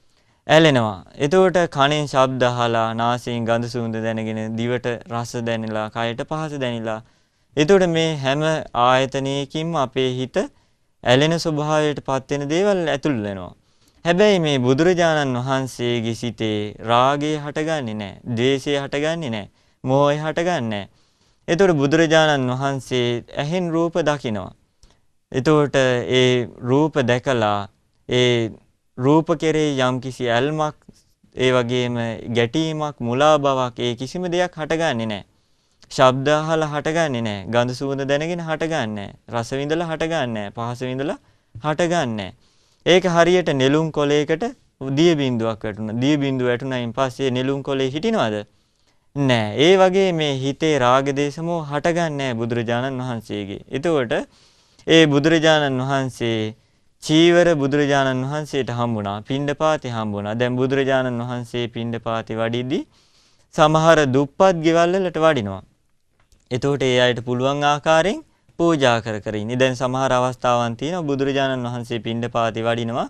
ඇලෙනවා. එතකොට කනෙන් ශබ්ද අහලා, නාසයෙන් ගඳ සුවඳ දැනගෙන, දිවට රස දැනෙලා, කයට පහස දැනෙලා. එතකොට මේ හැම ආයතනයකින්ම අපේ හිත ඇලෙන ස්වභාවයට පත් වෙන දේවල් ඇතුල් වෙනවා. හැබැයි මේ බුදුරජාණන් වහන්සේගේ සිතේ රාගය හටගන්නේ නැහැ, ද්වේෂය හටගන්නේ නැහැ, මෝහය හටගන්නේ නැහැ. එතකොට බුදුරජාණන් වහන්සේ ඇහෙන් රූප දකිනවා. එතකොට ඒ රූප දැකලා ඒ රූප කෙරේ යම් කිසි ඇල්මක්, ඒ වගේම ගැටීමක්, මුලා බවක්, ඒ කිසිම දෙයක් හටගන්නේ නැහැ. ශබ්ද අහලා හටගන්නේ නැහැ, ගඳ සුවඳ දැනගෙන හටගන්නේ නැහැ, රස විඳලා හටගන්නේ නැහැ, පහස විඳලා හටගන්නේ නැහැ. ඒක හරියට නෙළුම් කොළයකට දිය බිඳුවක් වැටුණා. දිය බිඳුව වැටුණායින් පස්සේ නෙළුම් කොළේ හිටිනවද? නෑ. ඒ වගේ මේ හිතේ රාග දේශමෝ හටගන්නේ නැහැ බුදුරජාණන් වහන්සේගේ. එතකොට ඒ බුදුරජාණන් වහන්සේ චීවර බුදුරජාණන් වහන්සේට හම්බුණා. පිණ්ඩපාතේ හම්බුණා. දැන් බුදුරජාණන් වහන්සේ පිණ්ඩපාතේ වඩිද්දී සමහර දුප්පත් ගෙවල් වලට වඩිනවා. එතකොට ඒ අයට පුළුවන් ආකාරයෙන් පූජා කර කර ඉන්නේ. දැන් සමහර අවස්ථාවන් තියෙනවා බුදුරජාණන් වහන්සේ පිණ්ඩපාතේ වඩිනවා.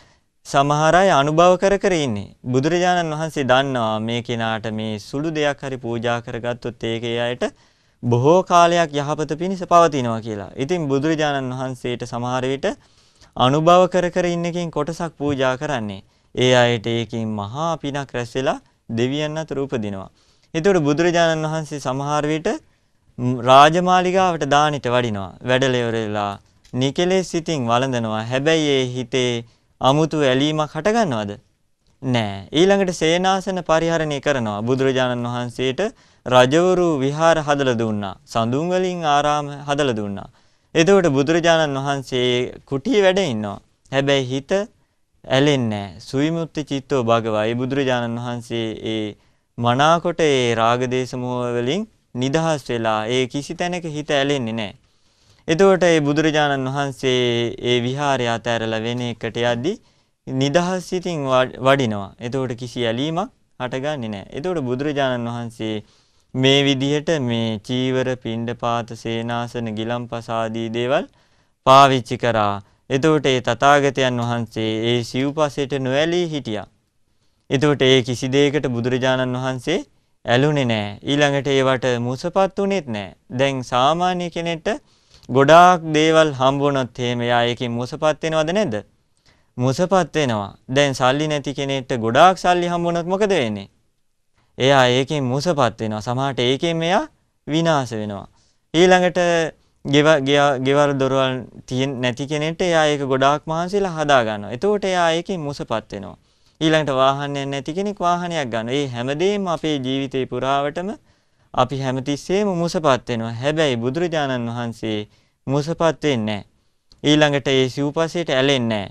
සමහර අය අනුභව කර කර ඉන්නේ. බුදුරජාණන් වහන්සේ දන්නවා මේ කෙනාට මේ සුළු දෙයක් හරි පූජා කරගත්තොත් ඒකේ අයට බොහෝ කාලයක් යහපත පිණිස පවතිනවා කියලා. ඉතින් බුදුරජාණන් වහන්සේට සමහර විට අනුභව කර කර ඉන්නකින් කොටසක් පූජා කරන්නේ. ඒ අයට ඒකින් මහා පිනක් රැස් වෙලා දෙවියන් අතර උපදිනවා. ඒතකොට බුදුරජාණන් වහන්සේ සමහර විට රාජමාලිගාවට දානිට වඩිනවා. වැඩල ඉවරලා නිකලෙස් සිතින් වළඳනවා. හැබැයි ඒ හිතේ අමුතු ඇලීමක් හට ගන්නවද? නෑ. ඊළඟට සේනාසන පරිහරණය කරනවා. බුදුරජාණන් වහන්සේට රජවරු විහාර හදලා දුන්නා. සඳුන් වලින් ආරාම හදලා දුන්නා. එතකොට බුදුරජාණන් වහන්සේ කුටියේ වැඩ ඉන්නවා. හැබැයි හිත ඇලෙන්නේ නැහැ. සුවිමුක්ති චිත්තෝ භගවා. ඒ බුදුරජාණන් වහන්සේ ඒ මනාකොට ඒ රාග දේශ මොහ වලින් නිදහස් වෙලා ඒ කිසි තැනක හිත ඇලෙන්නේ නැහැ. එතකොට ඒ බුදුරජාණන් වහන්සේ ඒ විහාරය අතහැරලා වෙන එකට යද්දී නිදහස් සිතින් වඩිනවා. එතකොට කිසි ඇලීමක් හටගන්නේ නැහැ. එතකොට බුදුරජාණන් වහන්සේ මේ විදිහට මේ චීවර, පිණ්ඩපාත, සේනාසන, ගිලම්පස ආදී දේවල් පාවිච්චි කරා. එතකොට ඒ තථාගතයන් වහන්සේ ඒ සිව්පසයට නොඇලී හිටියා. එතකොට ඒ කිසි දෙයකට බුදුරජාණන් වහන්සේ ඇලුනේ නැහැ. ඊළඟට ඒවට මුසපත් උනේත් නැහැ. දැන් සාමාන්‍ය කෙනෙක්ට ගොඩාක් දේවල් හම්බුනොත් එහෙම එයා ඒකෙන් මුසපත් වෙනවද නැද්ද? මුසපත් වෙනවා. දැන් සල්ලි නැති කෙනෙක්ට ගොඩාක් සල්ලි හම්බුනොත් මොකද වෙන්නේ? එයා ඒකෙන් මුසපත් වෙනවා. සමහරට ඒකෙන් එයා විනාශ වෙනවා. ඊළඟට ගෙවල් දොරවල් නැති කෙනෙක්ට එයා ඒක ගොඩාක් මහන්සිලා හදා ගන්නවා. එතකොට එයා ඒකෙන් මුසපත් වෙනවා. ඊළඟට වාහනයක් නැති කෙනෙක් වාහනයක් ගන්නවා. මේ හැමදේම අපේ ජීවිතේ පුරාවටම අපි හැමතිස්සෙම මුසපත් වෙනවා. හැබැයි බුදුරජාණන් වහන්සේ මුසපත් වෙන්නේ නැහැ. ඊළඟට ඒ සිව්පසයට ඇලෙන්නේ නැහැ.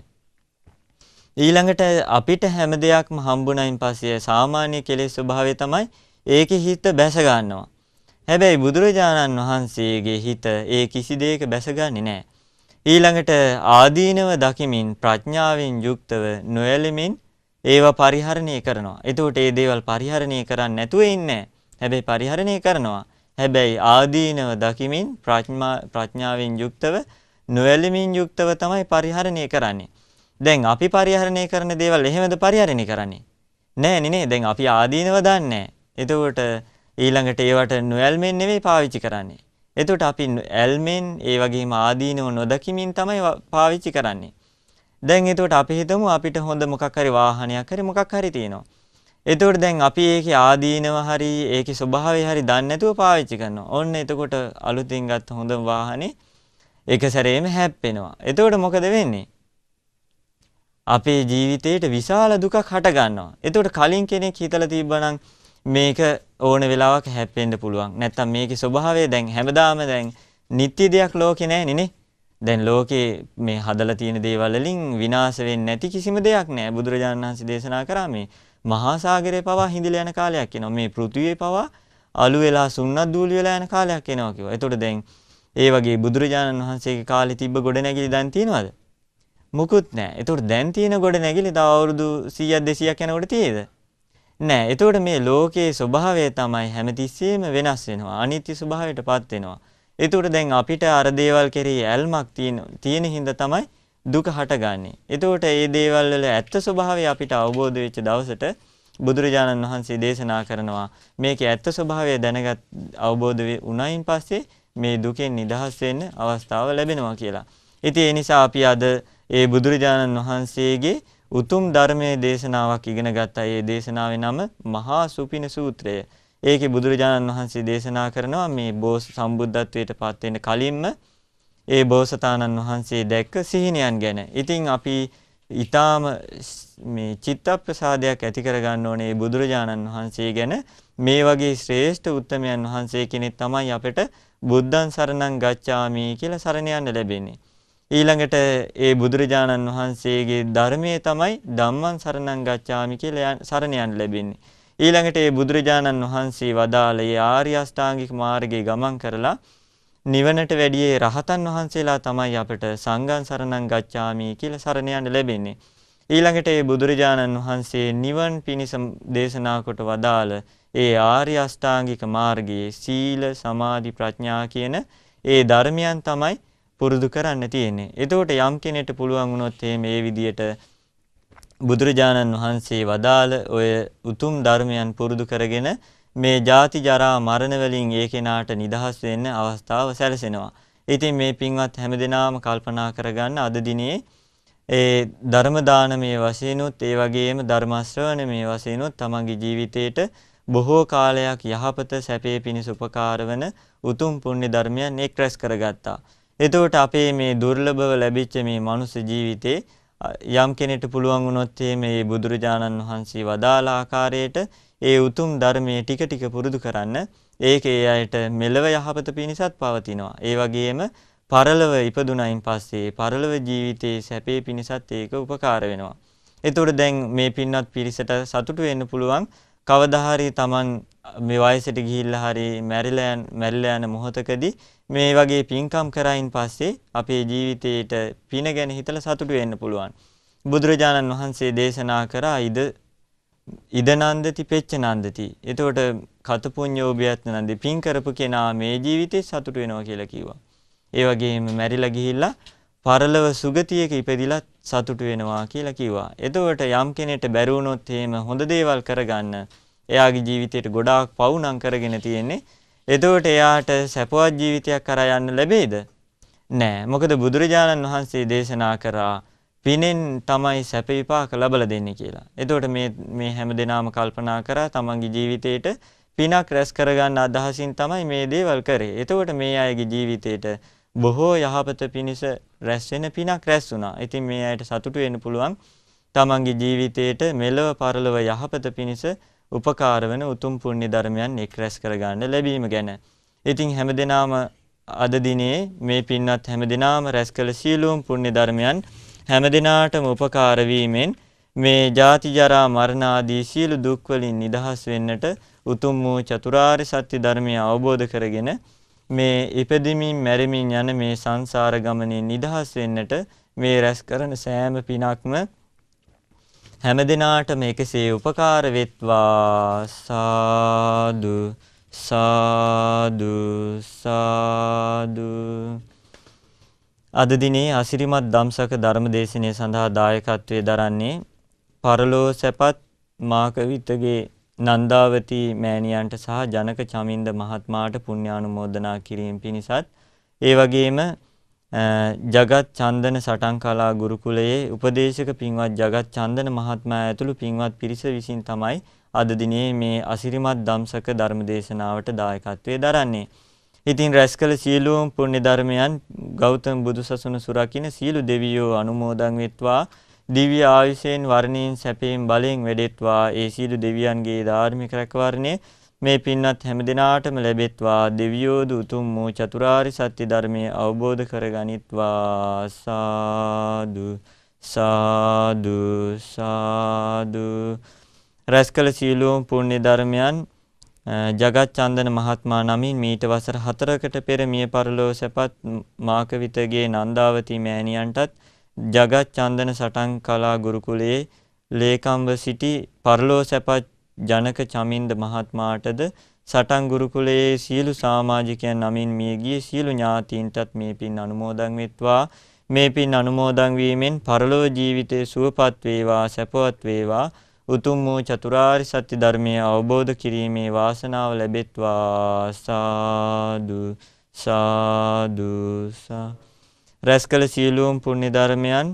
ඊළඟට අපිට හැම දෙයක්ම හම්බුණයින් පස්සේ සාමාන්‍ය කෙලෙස් ස්වභාවය තමයි ඒකේ හිත බැස ගන්නවා. හැබැයි බුදුරජාණන් වහන්සේගේ හිත ඒ කිසි දෙයක බැසගන්නේ නැහැ. ඊළඟට ආදීනව දකිමින් ප්‍රඥාවෙන් යුක්තව නොයැලෙමින් ඒවා පරිහරණය කරනවා. එතකොට මේ දේවල් පරිහරණය කරන්නේ නැතුව ඉන්නේ. හැබැයි පරිහරණය කරනවා. හැබැයි ආදීනව දකිමින් ප්‍රඥාවෙන් යුක්තව නොයැලෙමින් යුක්තව තමයි පරිහරණය කරන්නේ. දැන් අපි පරිහරණය කරන දේවල් එහෙමද පරිහරණය කරන්නේ? නෑ නේ. දැන් අපි ආදීනව දන්නේ නැහැ. එතකොට ඊළඟට ඒවට නොඇල්මෙන් නෙවෙයි පාවිච්චි කරන්නේ. එතකොට අපි ඇල්මෙන් ඒ වගේම ආදීනව නොදකිමින් තමයි පාවිච්චි කරන්නේ. දැන් එතකොට අපි හිතමු අපිට හොඳ මොකක් හරි වාහනයක් හරි මොකක් හරි තියෙනවා. එතකොට දැන් අපි ඒකේ ආදීනව හරි ඒකේ ස්වභාවය හරි දන්නේ නැතුව පාවිච්චි කරනවා. ඔන්න එතකොට අලුතින් ගත්ත හොඳ වාහනේ එක සැරේම හැප්පෙනවා. එතකොට මොකද වෙන්නේ? අපේ ජීවිතේට විශාල දුකක් හට ගන්නවා. එතකොට කලින් කෙනෙක් හිතලා තිබ්බනම් මේක ඕන වෙලාවක හැප්පෙන්න පුළුවන්. නැත්තම් මේකේ ස්වභාවය දැන් හැමදාම දැන් නිත්‍ය දෙයක් ලෝකේ නැහැ නේ. දැන් ලෝකේ මේ හදලා තියෙන දේවල් වලින් විනාශ වෙන්නේ නැති කිසිම දෙයක් නැහැ. බුදුරජාණන් වහන්සේ දේශනා කරා මේ මහා සාගරේ පවා හිඳිලා යන කාලයක් එනවා. මේ පෘථිවියේ පවා අලු වෙලා සුන්නත් දූලි වෙලා යන කාලයක් එනවා කිව්වා. එතකොට දැන් ඒ වගේ බුදුරජාණන් වහන්සේගේ කාලේ තිබ්බ ගොඩනැගිලි දැන් තියෙනවද? මුකුත් නැහැ. එතකොට දැන් තියෙන ගොඩනැගිලි තව අවුරුදු සීයක් දෙසීයක් යනකොට තියෙද? නෑ. එතකොට මේ ලෝකයේ ස්වභාවය තමයි හැමතිස්සෙම වෙනස් වෙනවා. අනිත්‍ය ස්වභාවයටපත් වෙනවා. එතකොට දැන් අපිට අර දේවල් කෙරෙහි ඇල්මක් තියෙන තියෙන හින්දා තමයි දුක හටගන්නේ. එතකොට මේ දේවල් වල ඇත්ත ස්වභාවය අපිට අවබෝධ වෙච්ච දවසට බුදුරජාණන් වහන්සේ දේශනා කරනවා මේකේ ඇත්ත ස්වභාවය දැනගත් අවබෝධ වුණායින් පස්සේ මේ දුකෙන් නිදහස් වෙන්න අවස්ථාව ලැබෙනවා කියලා. ඉතින් ඒ නිසා අපි අද ඒ බුදුරජාණන් වහන්සේගේ උතුම් ධර්මයේ දේශනාවක් ඉගෙන ගත්තා. ඒ දේශනාවේ නම මහා සුපින සූත්‍රය. ඒකේ බුදුරජාණන් වහන්සේ දේශනා කරනවා මේ බෝස සම්බුද්ධත්වයට පත් වෙන්න කලින්ම ඒ බෝසතාණන් වහන්සේ දැක්ක සිහිනයන් ගැන. ඉතින් අපි ඊටාම මේ චිත්ත ප්‍රසාදයක් ඇති කරගන්න ඕනේ මේ බුදුරජාණන් වහන්සේ ගැන. මේ වගේ ශ්‍රේෂ්ඨ උත්තමයන් වහන්සේ කෙනෙක් තමයි අපිට බුද්ධං සරණං ගච්ඡාමි කියලා සරණ යන්න ලැබෙන්නේ. ඊළඟට ඒ බුදුරජාණන් වහන්සේගේ ධර්මයේ තමයි ධම්මං සරණං ගච්ඡාමි කියලා සරණ යන්න ලැබෙන්නේ. ඊළඟට ඒ බුදුරජාණන් වහන්සේ වදාළ ඒ ආර්ය අෂ්ටාංගික මාර්ගයේ ගමන් කරලා නිවනට වැඩියේ රහතන් වහන්සේලා තමයි අපිට සංඝං සරණං ගච්ඡාමි කියලා සරණ යන්න ලැබෙන්නේ. ඊළඟට ඒ බුදුරජාණන් වහන්සේ නිවන් පිණිස දේශනා කොට වදාළ ඒ ආර්ය අෂ්ටාංගික මාර්ගයේ සීල සමාධි ප්‍රඥා කියන ඒ ධර්මයන් තමයි පුරුදු කරන්න තියෙන්නේ. එතකොට යම් කෙනෙකුට පුළුවන් වුණොත් මේ විදියට බුදුරජාණන් වහන්සේ වදාළ ඔය උතුම් ධර්මයන් පුරුදු කරගෙන මේ ජාති ජරා මරණ වලින් ඒ කෙනාට නිදහස් වෙන්න අවස්ථාව සැලසෙනවා. ඉතින් මේ පින්වත් හැමදෙනාම කල්පනා කරගන්න අද දිනේ ඒ ධර්ම දානමේ වශයෙන්ුත් ඒ වගේම ධර්ම ශ්‍රවණමේ වශයෙන්ුත් තමන්ගේ ජීවිතේට බොහෝ කාලයක් යහපත සැපේ පිණිස උපකාර වන උතුම් පුණ්‍ය ධර්මයන් එක් රැස් කරගත්තා. එතකොට අපේ මේ දුර්ලභව ලැබිච්ච මේ මනුස්ස ජීවිතේ යම් කෙනෙකුට පුළුවන් වුණොත් මේ බුදුරජාණන් වහන්සේ වදාළ ආකාරයට ඒ උතුම් ධර්මයේ ටික ටික පුරුදු කරන්න ඒකේ අයට මෙලව යහපත පිණිසත් පවතිනවා. ඒ වගේම පරලොව ඉපදුනයින් පස්සේ පරලොව ජීවිතයේ සැපේ පිණිසත් ඒක උපකාර වෙනවා. එතකොට දැන් මේ පින්වත් පිරිසට සතුටු වෙන්න පුළුවන් කවදා හරි Taman මේ වයසට ගිහිල්ලා හරි මැරිලා යන මැරිලා යන මොහොතකදී මේ වගේ පින්කම් කරයින් පස්සේ අපේ ජීවිතේට පින ගැන හිතලා සතුටු වෙන්න පුළුවන්. බුදුරජාණන් වහන්සේ දේශනා කරා ඉද ඉද නන්දති පෙච්ච නන්දති. එතකොට කත පුඤ්ඤෝභයත් නන්දි පින් කරපු කෙනා මේ ජීවිතේ සතුටු වෙනවා කියලා කිව්වා. ඒ වගේම මැරිලා ගිහිල්ලා පරලොව සුගතියක ඉපදිලා සතුටු වෙනවා කියලා කිව්වා. එතකොට යම් කෙනෙක්ට බැරි වුණොත් එහෙම හොඳ දේවල් කරගන්න එයාගේ ජීවිතේට ගොඩාක් පවුනම් කරගෙන තියෙන්නේ. එතකොට එයාට සැපවත් ජීවිතයක් කරා යන්න ලැබෙයිද? නෑ. මොකද බුදුරජාණන් වහන්සේ දේශනා කරා පිනෙන් තමයි සැප විපාක ලැබලා දෙන්නේ කියලා. එතකොට මේ මේ හැමදෙනාම කල්පනා කරා තමන්ගේ ජීවිතේට පිනක් රැස් කරගන්න අදහසින් තමයි මේ දේවල් කරේ. එතකොට මේ අයගේ ජීවිතේට බොහෝ යහපත පිණිස රැස් වෙන පිනක් රැස් වුණා. ඉතින් මේ අයට සතුටු වෙන්න පුළුවන් තමන්ගේ ජීවිතේට මෙලව පරලොව යහපත පිණිස උපකාර වෙන උතුම් පුණ්‍ය ධර්මයන් එක් රැස් කරගන්න ලැබීම ගැන. ඉතින් හැමදෙනාම අද දිනේ මේ පින්වත් හැමදෙනාම රැස් කළ සීලෝම් පුණ්‍ය ධර්මයන් හැමදෙනාටම උපකාර වීමෙන් මේ ජාති ජරා මරණ ආදී සියලු දුක් වලින් නිදහස් වෙන්නට උතුම් වූ චතුරාර්ය සත්‍ය ධර්මය අවබෝධ කරගෙන මේ ඉපදෙමින් මැරෙමින් යන මේ සංසාර ගමනේ නිදහස් වෙන්නට මේ රැස් කරන සෑම පිනක්ම හැමදෙනාටම එකසේ උපකාර වෙත්වා. සාදු සාදු සාදු. අද දිනේ අසිරිමත් ධම්සක ධර්මදේශනය සඳහා දායකත්වයේ දරන්නේ පරලෝ සැපත් මාකවිතගේ නන්දාවතී මෑණියන්ට සහ ජනක චමින්ද මහත්මයාට පුණ්‍යානුමෝදනා කිරීම පිණිසත් ඒ වගේම ජගත් චන්දන සටන් කලා ගුරුකුලයේ උපදේශක පින්වත් ජගත් චන්දන මහත්මයා ඇතුළු පින්වත් පිරිස විසින් තමයි අද දිනේ මේ අසිරිමත් ධම්සක ධර්මදේශනාවට දායකත්වයේ දරන්නේ. ඉතින් රැස් කළ සියලුම පුණ්‍ය ධර්මයන් ගෞතම බුදුසසුන සුරකින්න සියලු දෙවියෝ අනුමෝදන් වෙත්වා. දිව්‍ය ආයුෂයෙන් වර්ණයෙන් සැපයෙන් බලයෙන් වැඩෙත්වා. ඒ සියලු දෙවියන්ගේ ධාර්මික රැකවරණය මේ පින්වත් හැමදෙනාටම ලැබෙත්වා. දෙවියෝද උතුම් වූ චතුරාර්ය සත්‍ය ධර්මයේ අවබෝධ කරගනිත්වා. සාදු සාදු සාදු. රැස් කළ සියලුම පුණ්‍ය ධර්මයන් ජගත් චන්දන මහත්මයා නමින් මීට වසර හතරකට පෙර මිය පරලෝ සැපත් මාකවිතගේ නන්දාවතී මෑණියන්ටත් ජගත් චන්දන සටන් කලා ගුරුකුලයේ ලේකම්ව සිටි පරලෝ සැපත් ජනක චමින්ද මහත්මයාටද සටන් ගුරුකුලයේ සියලු සමාජිකයන් නමින් මියගිය සියලු ඥාතීන්ටත් මේ පින් අනුමෝදන් වෙත්වා. මේ පින් අනුමෝදන් වීමෙන් පරලෝ ජීවිතයේ සුවපත් වේවා සැපවත් වේවා. උතුම් වූ චතුරාර්ය සත්‍ය ධර්මය අවබෝධ කිරීමේ වාසනාව ලැබෙත්වා. සාදු සාදු සා. රැස් කළ සියලුම පුණ්‍ය ධර්මයන්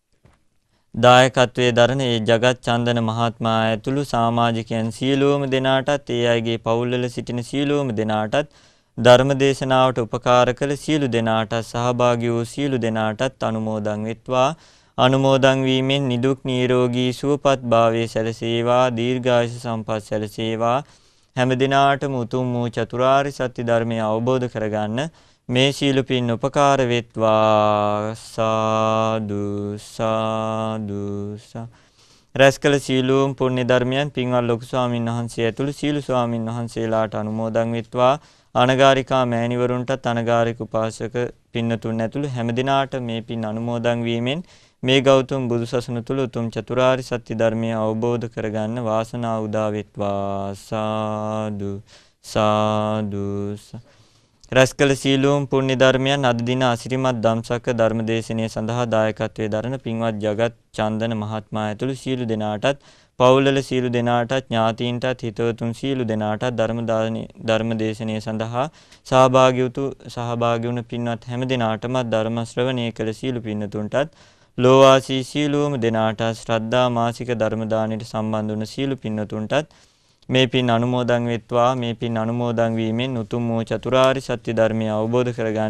දායකත්වයේ දරන ඒ ජගත් චන්දන මහත්මයා ඇතුළු සමාජිකයන් සියලුම දෙනාටත් ඒ අයගේ පවුල්වල සිටින සියලුම දෙනාටත් ධර්ම දේශනාවට උපකාර කළ සියලු දෙනාටත් සහභාගී වූ සියලු දෙනාටත් අනුමෝදන් වෙත්වා. අනුමෝදන් වීමෙන් නිදුක් නිරෝගී සුවපත් භාවයේ සැලසේවා. දීර්ඝායුෂ සම්පත් සැලසේවා. හැම දිනාටම උතුම් වූ චතුරාර්ය සත්‍ය ධර්මය අවබෝධ කරගන්න මේ සීල පින් උපකාර වෙත්වා. සාදු සාදු සා. රැස් කළ සීලෝම් පුණ්‍ය ධර්මයන් පින්වත් ලොකු ස්වාමීන් වහන්සේ ඇතුළු සීල ස්වාමීන් වහන්සේලාට අනුමෝදන් වෙත්වා. අනගාരികා මෑණිවරුන්ටත් අනගාരിക උපාසක පින්නතුන් ඇතුළු හැම දිනාට මේ පින් අනුමෝදන් වීමෙන් මේ ගෞතම බුදුසසුන තුළ උතුම් චතුරාර්ය සත්‍ය ධර්මය අවබෝධ කරගන්න වාසනාව උදා වෙත්වා. සාදු සාදු සා. රැස් කළ සීලෝම් පුණ්‍ය ධර්මයන් අද දින අසිරිමත් ධම්සක ධර්මදේශනය සඳහා දායකත්වයේ දරන පින්වත් ජගත් චන්දන මහත්මයා ඇතුළු සීල දෙනාටත් පවුල්වල සීල දෙනාටත් ඥාතීන්ටත් හිතවතුන් සීල දෙනාටත් ධර්ම ධර්ම දේශනය සඳහා සහභාගී වූ සහභාගී වුණ පින්වත් හැම දිනාටම ධර්ම ශ්‍රවණය කළ සීල පින්නතුන්ටත් ලෝවාසී සීලෝම දෙනාට ශ්‍රද්ධා මාසික ධර්ම දානයට සම්බන්ධ වුණ සීල පින්නතුන්ටත් මේ පින් අනුමෝදන් වෙත්වා. මේ පින් අනුමෝදන් වීමෙන් උතුම් වූ චතුරාර්ය සත්‍ය ධර්මය අවබෝධ කරගන්න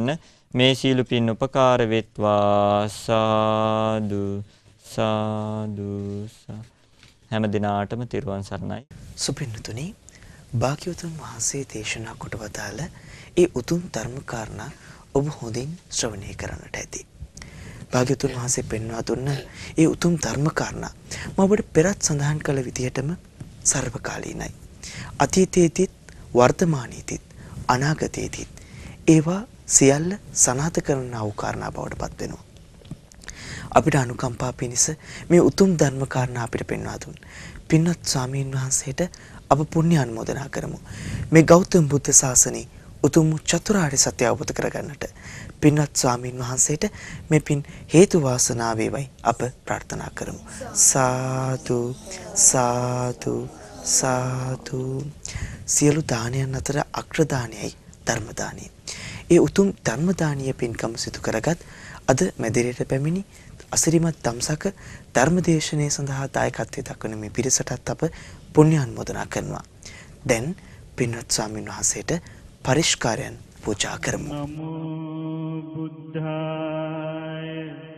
මේ සීල පින් උපකාර වෙත්වා සාදු සාදු හැම දිනාටම තෙරුවන් සරණයි. සුපින්නතුනි, භාග්‍යවතුන් වහන්සේ දේශනා කොට වදාළ ඒ උතුම් ධර්ම කාරණා ඔබ හොඳින් ශ්‍රවණය කරන්නට ඇති. භාග්‍යවතුන් වහන්සේ පෙන්වා දුන්න ඒ උතුම් ධර්ම කාරණා මම ඔබට පෙරත් සඳහන් කළ විදිහටම සර්වකාලීනයි. අතීතයේදීත් වර්තමානයේදීත් අනාගතයේදීත් ඒවා සියල්ල සනාථ කරන්නා වූ කාරණා බවට පත් වෙනවා. අපිට අනුකම්පා පිණිස මේ උතුම් ධර්ම කාරණා අපිට පෙන්වා දුන් පින්වත් ස්වාමීන් වහන්සේට අප පුණ්‍ය අනුමෝදනා කරමු. මේ ගෞතම බුද්ධ ශාසනයේ උතුම් චතුරාර්ය සත්‍ය අවබෝධ කරගන්නට පින්වත් ස්වාමීන් වහන්සේට මේ පින් හේතු වාසනා වේවයි අප ප්‍රාර්ථනා කරමු. සාදු සාදු සාදු. සියලු දානයන් අතර අග්‍ර දානයයි ධර්ම දානය. ඒ උතුම් ධර්ම දානීය පින්කම සිදු කරගත් අද මැදිරියට පැමිණි අසිරිමත් දම්සක ධර්මදේශනයේ සඳහා දායකත්වයේ දක්වන මේ පිරිසටත් අප පුණ්‍ය අනුමෝදනා කරනවා. දැන් පින්වත් ස්වාමීන් වහන්සේට පරිස්කාරයන් පූජා කරමු. නමෝ බුද්ධාය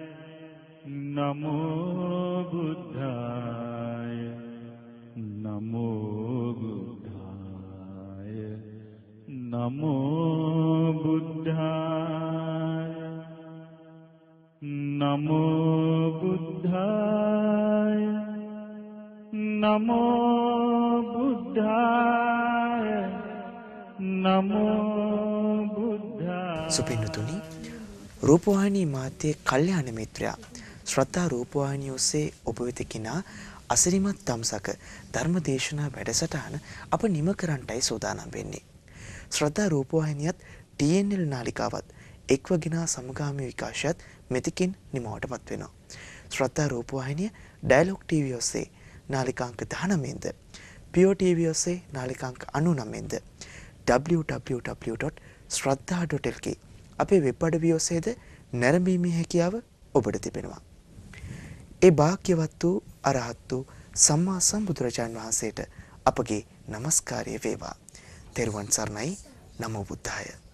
නමෝ බුද්ධාය නමෝ බුද්ධාය නමෝ බුද්ධාය නමෝ බුද්ධාය නමෝ බුද්ධාය නමෝ බුද්ධාය. සුපින්නතුනි, රූපවාහිනී මාධ්‍යයේ කල්යාණ මිත්‍රයා ශ්‍රද්ධා රූපවාහිනිය ඔස්සේ ඔබ වෙත කිනා අසිරිමත් දම්සක ධර්මදේශනා වැඩසටහන අප නිම කරන්නටයි සූදානම් වෙන්නේ. ශ්‍රද්ධා රූපවාහිනියත් ටී එන් එල් නාලිකාවත් එක්ව ගෙනා සමගාමී විකාශයත් මෙතකින් නිමවටපත් වෙනවා. ශ්‍රද්ධා රූපවාහිනිය ඩයලොග් ටීවී ඔස්සේ නාලිකාංක දහනවයෙන්ද, පියෝ ටීවී ඔස්සේ නාලිකාංක අනූනවයෙන්ද, W W W dot Shraddha dot L K අපේ වෙබ් අඩවිය ඔස්සේද නැරඹීමේ හැකියාව ඔබට තිබෙනවා. ඒ භාග්‍යවත් වූ අරහත් වූ සම්මා සම්බුදුරජාණන් වහන්සේට අපගේ নমස්කාරය වේවා. තෙරුවන් සරණයි. නමෝ බුද්ධාය.